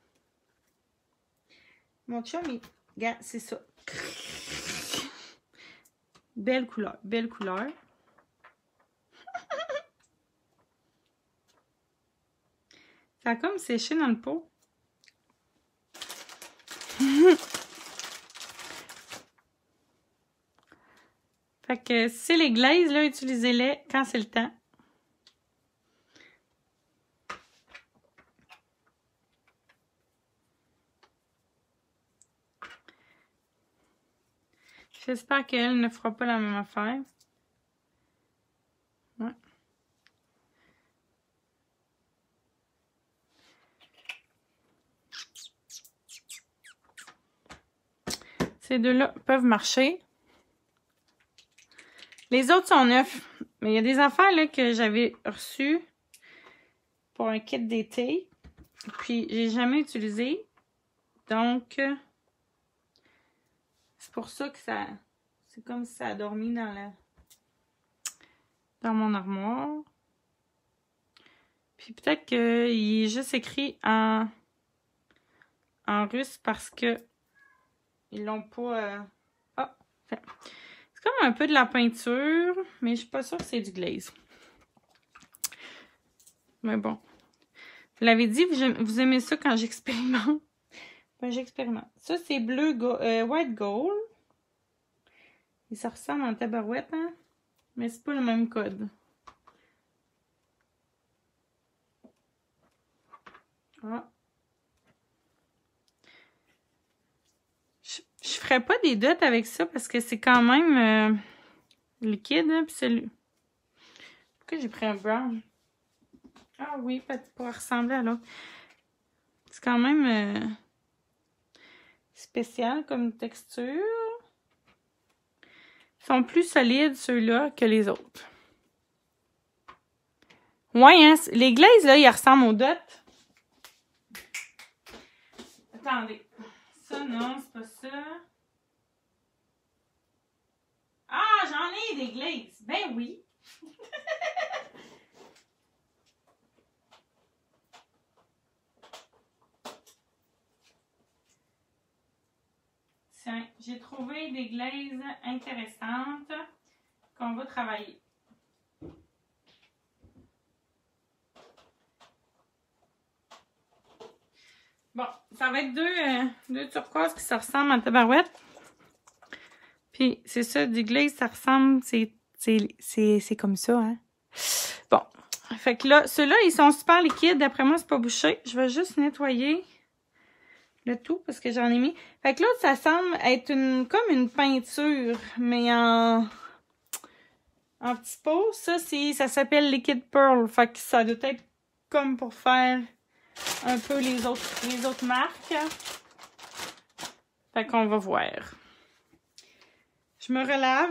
Mon chum, il... Regarde, c'est ça. Belle couleur, belle couleur. Ça a comme séché dans le pot. Fait que si c'est les glazes, là, utilisez-les quand c'est le temps. J'espère qu'elle ne fera pas la même affaire. Ouais. Ces deux-là peuvent marcher. Les autres sont neufs. Mais il y a des affaires là, que j'avais reçues pour un kit d'été. Puis, j'ai jamais utilisé. Donc, c'est pour ça que ça... C'est comme si ça a dormi dans la... dans mon armoire. Puis peut-être qu'il est juste écrit en... en russe parce que ils l'ont pas... Euh... Ah! C'est comme un peu de la peinture, mais je suis pas sûre que c'est du glaze. Mais bon. Vous l'avez dit, vous aimez ça quand j'expérimente? Ben, j'expérimente. Ça, c'est bleu, go euh, white gold. Et ça ressemble en tabarouette, hein? Mais c'est pas le même code. Ah. Je, je ferais pas des dots avec ça parce que c'est quand même euh, liquide, hein? Puis celui... Pourquoi j'ai pris un brown? Ah oui, peut-être pour ressembler à l'autre. C'est quand même euh, spécial comme texture. Ils sont plus solides, ceux-là, que les autres. Ouais, hein, les glazes, là, ils ressemblent aux dots. Attendez. Ça, non, c'est pas ça. Ah, j'en ai des glazes. Ben oui. Tiens, j'ai trouvé des glazes intéressantes qu'on va travailler. Bon, ça va être deux, euh, deux turquoises qui se ressemblent en tabarouette. Puis, c'est ça, du glaze, ça ressemble, c'est comme ça, hein. Bon, fait que là, ceux-là, ils sont super liquides. D'après moi, c'est pas bouché. Je vais juste nettoyer le tout parce que j'en ai mis. Fait que l'autre, ça semble être une comme une peinture, mais en, en petits pots. Ça, ça s'appelle Liquid Pearl. Fait que ça doit être comme pour faire un peu les autres, les autres marques. Fait qu'on va voir. Je me relave.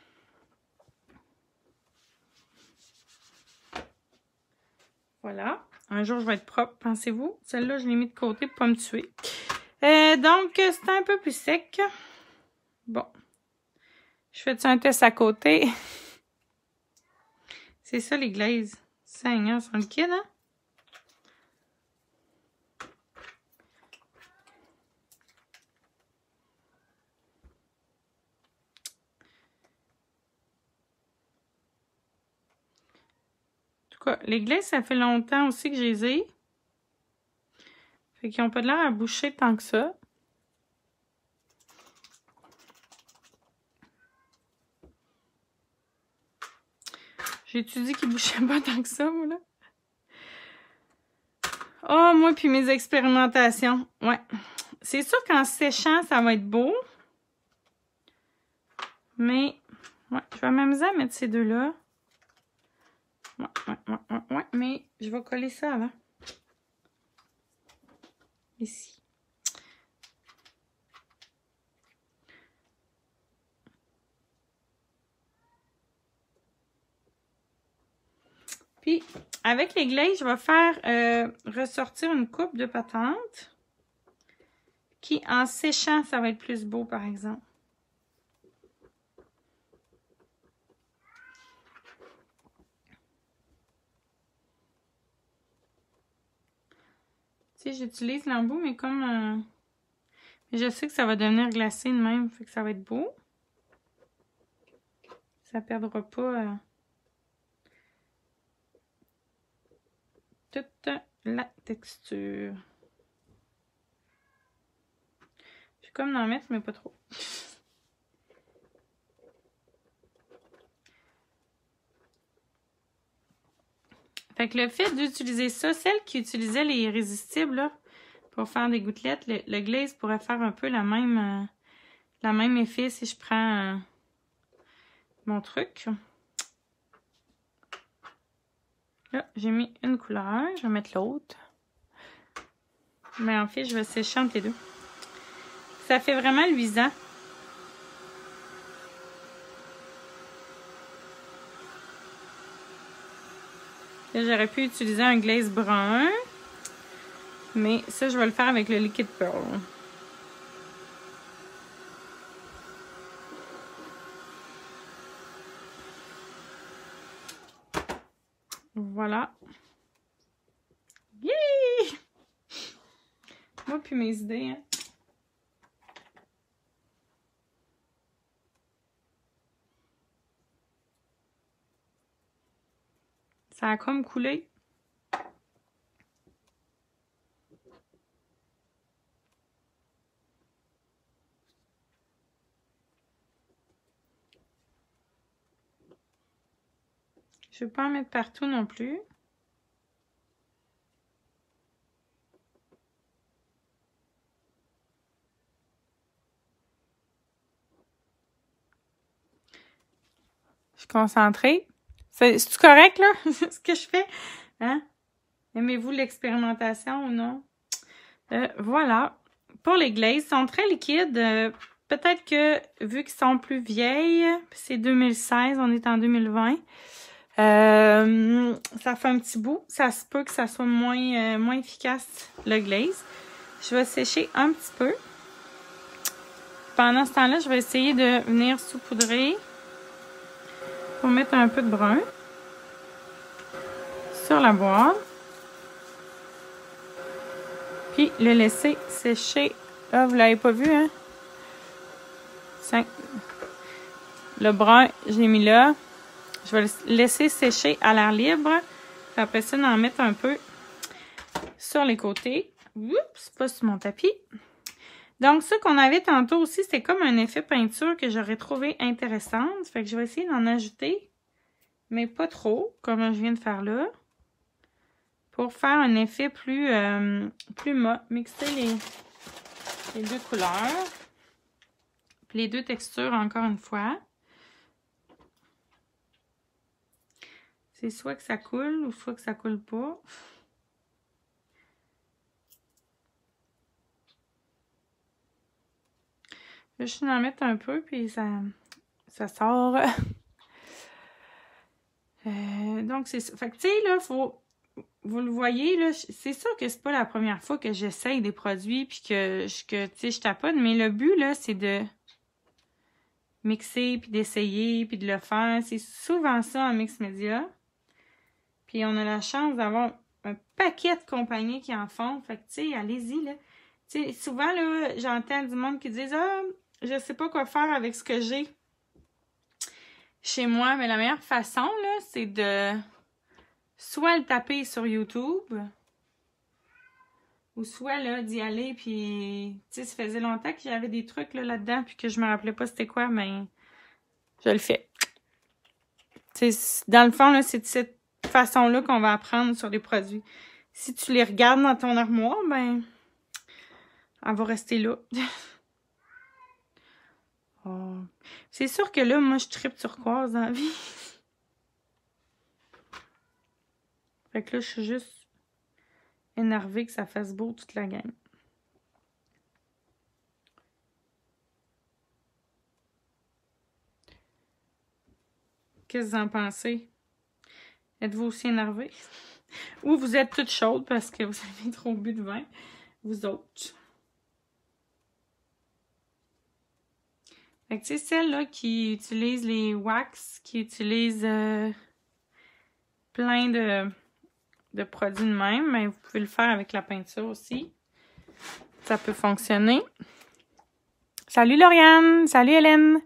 Voilà. Un jour, je vais être propre, pensez-vous. Celle-là, je l'ai mis de côté pour pas me tuer. Euh, donc, c'est un peu plus sec. Bon. Je fais un test à côté. C'est ça, les glazes. Seigneur, sont liquides, hein? Les glazes, ça fait longtemps aussi que je les ai. Fait qu'ils n'ont pas de l'air à boucher tant que ça. J'ai-tu dit qu'ils bouchaient pas tant que ça, moi, là? Oh, moi, puis mes expérimentations. Ouais. C'est sûr qu'en séchant, ça va être beau. Mais, ouais, je vais m'amuser à mettre ces deux-là. Ouais, ouais, ouais, ouais, ouais, mais je vais coller ça avant. Ici. Puis, avec les glazes, je vais faire euh, ressortir une coupe de patente qui, en séchant, ça va être plus beau, par exemple. Tu sais, j'utilise l'embout, mais comme... Euh... Mais je sais que ça va devenir glacé de même, fait que ça va être beau. Ça perdra pas euh... toute la texture. Je vais comme en mettre, mais pas trop. Fait que le fait d'utiliser ça, celle qui utilisait les irrésistibles là, pour faire des gouttelettes, le, le glaze pourrait faire un peu la même, euh, la même effet si je prends euh, mon truc. Là, j'ai mis une couleur, je vais mettre l'autre. Mais en fait, je vais sécher entre les deux. Ça fait vraiment luisant. J'aurais pu utiliser un glaze brun. Mais ça, je vais le faire avec le Liquid Pearl. Voilà. Yeah! Moi puis mes idées, hein. Ça a comme coulé. Je ne vais pas en mettre partout non plus. Je suis concentrée. C'est-tu correct, là, ce que je fais? Hein? Aimez-vous l'expérimentation ou non? Euh, voilà. Pour les glazes, ils sont très liquides. Euh, Peut-être que, vu qu'ils sont plus vieilles, c'est deux mille seize, on est en deux mille vingt, euh, ça fait un petit bout. Ça se peut que ça soit moins, euh, moins efficace, le glaze. Je vais sécher un petit peu. Pendant ce temps-là, je vais essayer de venir saupoudrer pour mettre un peu de brun sur la boîte. Puis le laisser sécher. Là, vous l'avez pas vu, hein? cinq. Le brun, je l'ai mis là. Je vais le laisser sécher à l'air libre. Puis après ça, en mettre un peu sur les côtés. Oups, pas sur mon tapis. Donc, ce qu'on avait tantôt aussi, c'est comme un effet peinture que j'aurais trouvé intéressant. Fait que je vais essayer d'en ajouter, mais pas trop, comme je viens de faire là. Pour faire un effet plus, euh, plus mat. Mixer les, les deux couleurs. Puis les deux textures, encore une fois. C'est soit que ça coule ou soit que ça coule pas. Je vais juste en mettre un peu, puis ça, ça sort. euh, donc, c'est ça. Fait que, tu sais, là, faut... Vous le voyez, là, c'est sûr que c'est pas la première fois que j'essaye des produits, puis que, que tu sais, je tapote, mais le but, là, c'est de mixer, puis d'essayer, puis de le faire. C'est souvent ça en mix média. Puis on a la chance d'avoir un paquet de compagnies qui en font. Fait que, tu sais, allez-y, là. Tu sais, souvent, là, j'entends du monde qui disent « Ah, je sais pas quoi faire avec ce que j'ai chez moi. » Mais la meilleure façon, là, c'est de soit le taper sur YouTube, ou soit, là, d'y aller, puis, tu sais, ça faisait longtemps que j'avais des trucs, là, là-dedans, puis que je me rappelais pas c'était quoi, mais je le fais. Tu sais, dans le fond, là, c'est de cette façon-là qu'on va apprendre sur les produits. Si tu les regardes dans ton armoire, ben, elle va rester là. Oh. C'est sûr que là, moi, je tripe turquoise dans la vie. Fait que là, je suis juste énervée que ça fasse beau toute la gang. Qu'est-ce que vous en pensez? Êtes-vous aussi énervée? Ou vous êtes toute chaude parce que vous avez trop bu de vin? Vous autres. Fait que tu sais, celles-là qui utilisent les wax, qui utilisent euh, plein de, de produits de même, mais vous pouvez le faire avec la peinture aussi. Ça peut fonctionner. Salut Lauriane! Salut Hélène!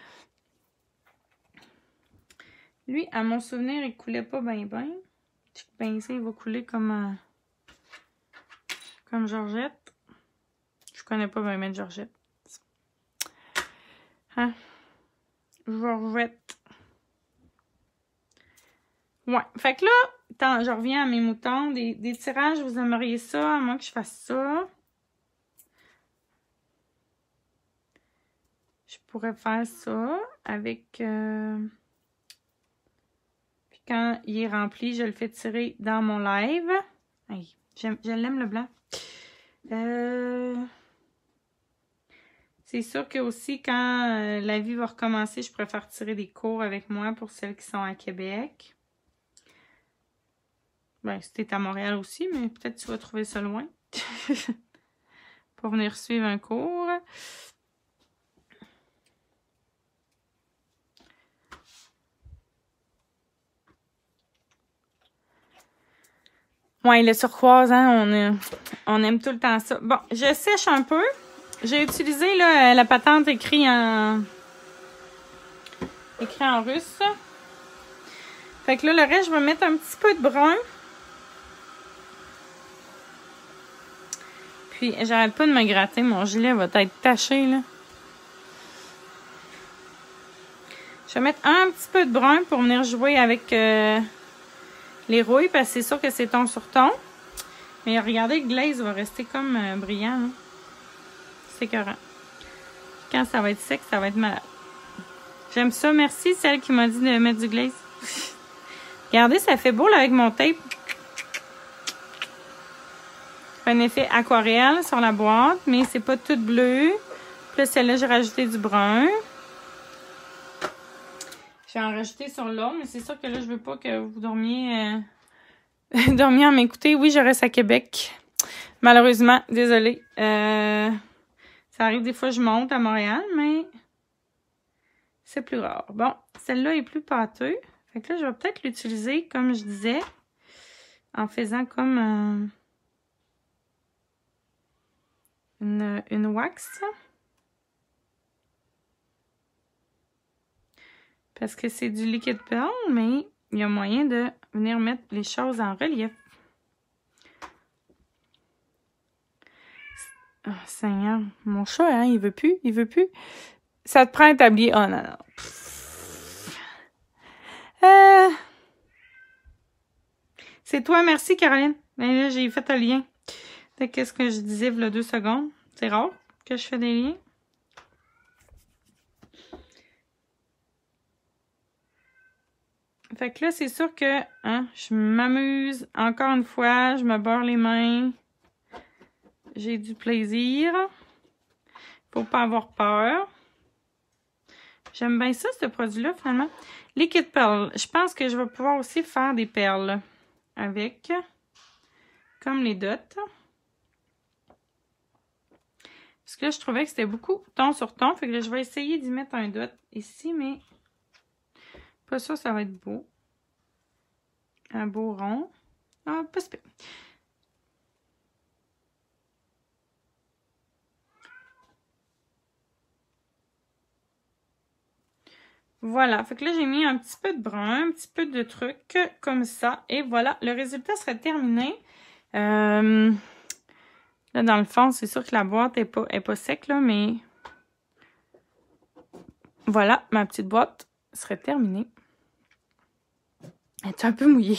Lui, à mon souvenir, il coulait pas bien bien. Je pensais il va couler comme euh, comme Georgette. Je connais pas bien bien Georgette. Hein? Georgette. Ouais. Fait que là, attends, je reviens à mes moutons. Des, des tirages, vous aimeriez ça, à moins que je fasse ça. Je pourrais faire ça avec... Euh... Puis quand il est rempli, je le fais tirer dans mon live. Hey, je l'aime le blanc. Euh... C'est sûr que aussi, quand euh, la vie va recommencer, je préfère tirer des cours avec moi pour celles qui sont à Québec. Ben, c'était à Montréal aussi, mais peut-être tu vas trouver ça loin. Pour venir suivre un cours. Ouais, le turquoise, hein, on, euh, on aime tout le temps ça. Bon, je sèche un peu. J'ai utilisé là, la patente écrit en écrit en russe. Fait que là, le reste, je vais mettre un petit peu de brun. Puis, j'arrête pas de me gratter. Mon gilet va être taché, là. Je vais mettre un petit peu de brun pour venir jouer avec euh, les rouilles, parce que c'est sûr que c'est ton sur ton. Mais regardez, le glaze va rester comme euh, brillant, là. C'est écœurant. Quand ça va être sec, ça va être malade. J'aime ça. Merci, celle qui m'a dit de mettre du glaze. Regardez, ça fait beau là avec mon tape. Un effet aquarelle sur la boîte, mais c'est pas tout bleu. Puis là, celle-là, j'ai rajouté du brun. Je vais en rajouter sur l'autre, mais c'est sûr que là, je veux pas que vous dormiez, euh... dormiez à m'écouter. Oui, je reste à Québec. Malheureusement, désolée. Euh... Ça arrive des fois, je monte à Montréal, mais c'est plus rare. Bon, celle-là est plus pâteuse. Fait que là, je vais peut-être l'utiliser, comme je disais, en faisant comme euh, une, une wax. Parce que c'est du liquid pearl, mais il y a moyen de venir mettre les choses en relief. Oh, Seigneur, mon chat, hein, il veut plus, il veut plus. Ça te prend un tablier. Oh non, non. Euh... C'est toi, merci Caroline. Ben là, j'ai fait un lien. Qu'est-ce que je disais il y a deux secondes? C'est rare que je fais des liens. Fait que là, c'est sûr que hein, je m'amuse encore une fois. Je me beurre les mains. J'ai du plaisir. Faut pas avoir peur. J'aime bien ça, ce produit-là, finalement. Liquid Pearl. Je pense que je vais pouvoir aussi faire des perles avec. Comme les dots. Parce que là, je trouvais que c'était beaucoup ton sur ton. Fait que là, je vais essayer d'y mettre un dot ici, mais pas sûr, ça va être beau. Un beau rond. Ah, pas super. Voilà, fait que là, j'ai mis un petit peu de brun, un petit peu de trucs comme ça. Et voilà, le résultat serait terminé. Euh, là, dans le fond, c'est sûr que la boîte n'est pas, est pas sec, là, mais voilà, ma petite boîte serait terminée. Elle est un peu mouillée.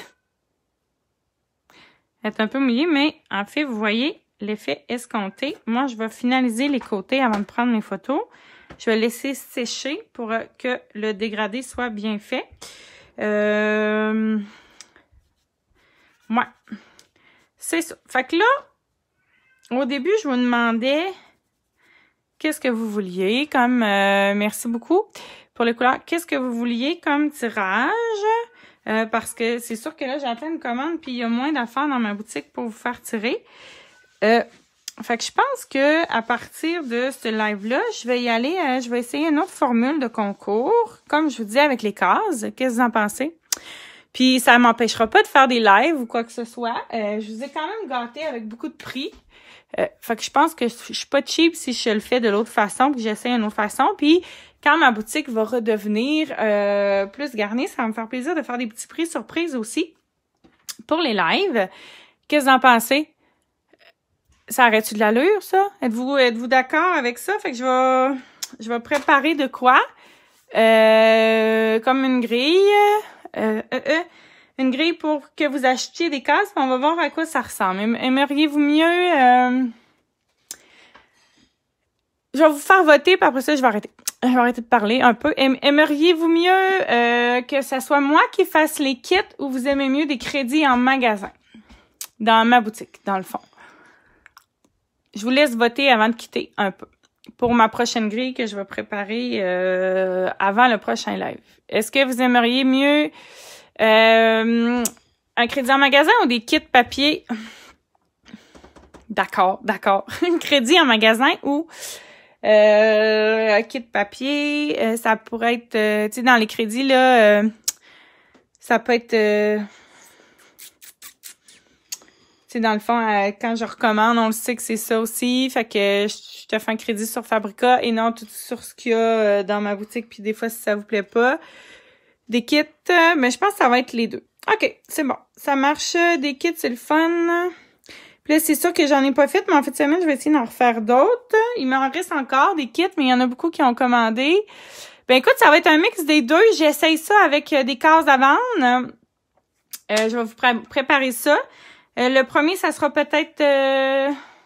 Elle est un peu mouillée, mais en fait, vous voyez l'effet escompté. Moi, je vais finaliser les côtés avant de prendre mes photos. Je vais laisser sécher pour que le dégradé soit bien fait. Euh... Ouais. C'est ça. Fait que là, au début, je vous demandais qu'est-ce que vous vouliez comme... Euh, merci beaucoup pour les couleurs. Qu'est-ce que vous vouliez comme tirage? Euh, parce que c'est sûr que là, j'attends une commande puis il y a moins d'affaires dans ma boutique pour vous faire tirer. Euh... Fait que je pense que à partir de ce live-là, je vais y aller, euh, je vais essayer une autre formule de concours, comme je vous dis avec les cases. Qu'est-ce que vous en pensez? Puis ça m'empêchera pas de faire des lives ou quoi que ce soit. Euh, je vous ai quand même gâté avec beaucoup de prix. Euh, fait que je pense que je suis pas cheap si je le fais de l'autre façon, puis j'essaie une autre façon. Puis quand ma boutique va redevenir euh, plus garnie, ça va me faire plaisir de faire des petits prix surprises aussi pour les lives. Qu'est-ce que vous en pensez? Ça aurait-tu de l'allure, ça? Êtes-vous êtes-vous d'accord avec ça? Fait que je vais je vais préparer de quoi? Euh, comme une grille. Euh, euh, euh, une grille pour que vous achetiez des cases. On va voir à quoi ça ressemble. Aimeriez-vous mieux... Euh... Je vais vous faire voter, puis après ça, je vais arrêter. Je vais arrêter de parler un peu. Aimeriez-vous mieux euh, que ce soit moi qui fasse les kits ou vous aimez mieux des crédits en magasin? Dans ma boutique, dans le fond. Je vous laisse voter avant de quitter un peu. Pour ma prochaine grille que je vais préparer euh, avant le prochain live. Est-ce que vous aimeriez mieux euh, un crédit en magasin ou des kits papier? D'accord, d'accord. Un crédit en magasin ou euh, un kit papier. Euh, ça pourrait être, euh, tu sais, dans les crédits, là, euh, ça peut être... Euh, tu sais, dans le fond, euh, quand je recommande, on le sait que c'est ça aussi. Fait que je te fais un crédit sur Fabrica et non tout sur ce qu'il y a euh, dans ma boutique. Puis des fois, si ça vous plaît pas, des kits. Euh, mais je pense que ça va être les deux. OK, c'est bon. Ça marche. Des kits, c'est le fun. Puis là, c'est sûr que j'en ai pas fait, mais en fait, semaine, je vais essayer d'en refaire d'autres. Il m'en reste encore des kits, mais il y en a beaucoup qui ont commandé. Ben écoute, ça va être un mix des deux. J'essaye ça avec euh, des cases à vendre. Euh, je vais vous pré préparer ça. Euh, le premier, ça sera peut-être... Euh,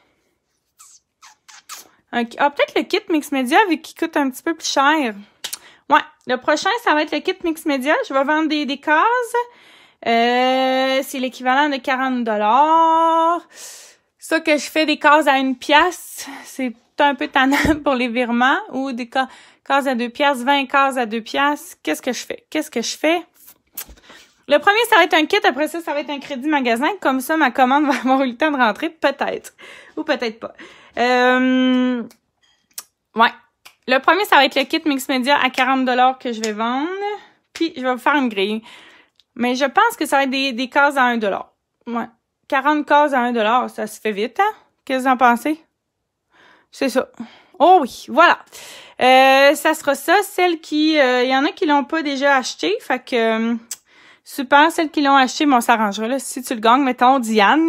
un, ah, peut-être le kit Mix Media, vu qu'il coûte un petit peu plus cher. Ouais, le prochain, ça va être le kit Mix Media. Je vais vendre des, des cases. Euh, c'est l'équivalent de quarante dollars. Ça que je fais des cases à une pièce, c'est un peu tannant pour les virements. Ou des ca cases à deux pièces, vingt cases à deux pièces. Qu'est-ce que je fais? Qu'est-ce que je fais? Le premier, ça va être un kit. Après ça, ça va être un crédit magasin. Comme ça, ma commande va avoir eu le temps de rentrer. Peut-être. Ou peut-être pas. Euh... Ouais. Le premier, ça va être le kit Mix Media à quarante dollars que je vais vendre. Puis, je vais vous faire une grille. Mais je pense que ça va être des, des cases à un dollar. Ouais. quarante cases à un dollar, ça se fait vite, hein? Qu'est-ce que vous en pensez? C'est ça. Oh oui, voilà. Euh, ça sera ça. Celles qui... Il euh, y en a qui l'ont pas déjà acheté. Fait que... Euh, super, celles qui l'ont acheté, bon, on s'arrangera, là. Si tu le gagnes, mettons, Diane.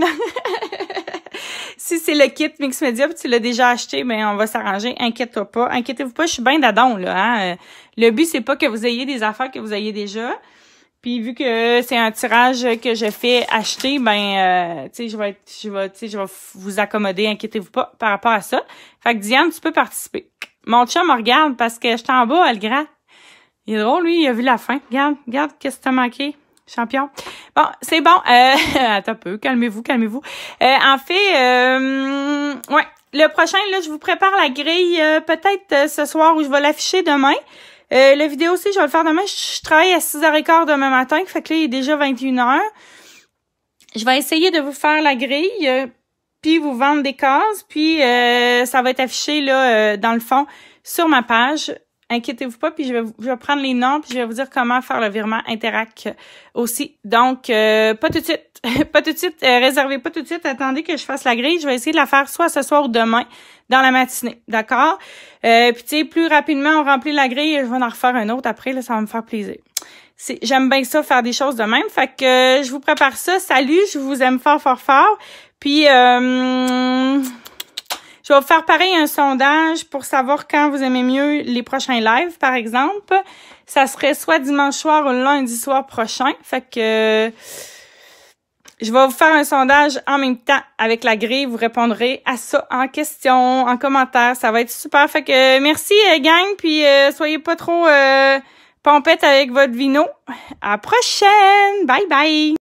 Si c'est le kit Mix Media, puis tu l'as déjà acheté, ben on va s'arranger. Inquiète-toi pas. Inquiétez-vous pas, je suis bien d'adon, là. Hein? Le but, c'est pas que vous ayez des affaires que vous ayez déjà. Puis vu que c'est un tirage que je fais acheter, ben euh, tu sais, je vais être, je vais, tu sais, je vais vous accommoder, inquiétez-vous pas par rapport à ça. Fait que Diane, tu peux participer. Mon chum me regarde parce que j'étais en bas, elle gratte. Il est drôle, lui, il a vu la fin. Regarde, regarde, qu'est-ce que t'as manqué? Champion. Bon, c'est bon. Euh, attends un peu, calmez-vous, calmez-vous. Euh, en fait, euh, ouais, le prochain, là, je vous prépare la grille euh, peut-être euh, ce soir ou je vais l'afficher demain. Euh, la vidéo aussi, je vais le faire demain. Je, je travaille à six heures quinze demain matin, fait que là, il est déjà vingt et une heures. Je vais essayer de vous faire la grille, euh, puis vous vendre des cases, puis euh, ça va être affiché là euh, dans le fond sur ma page. Inquiétez-vous pas, puis je vais, je vais prendre les noms, puis je vais vous dire comment faire le virement Interac aussi. Donc, euh, pas tout de suite, pas tout de suite, euh, réservez pas tout de suite, attendez que je fasse la grille. Je vais essayer de la faire soit ce soir ou demain, dans la matinée, d'accord? Euh, puis tu sais, plus rapidement on remplit la grille, je vais en refaire un autre après, là, ça va me faire plaisir. J'aime bien ça, faire des choses de même. Fait que euh, je vous prépare ça. Salut, je vous aime fort, fort, fort. Puis... Euh, je vais vous faire pareil un sondage pour savoir quand vous aimez mieux les prochains lives, par exemple. Ça serait soit dimanche soir ou lundi soir prochain. Fait que je vais vous faire un sondage en même temps avec la grille. Vous répondrez à ça en question, en commentaire. Ça va être super. Fait que merci, gang. Puis euh, soyez pas trop euh, pompette avec votre vino. À la prochaine. Bye bye.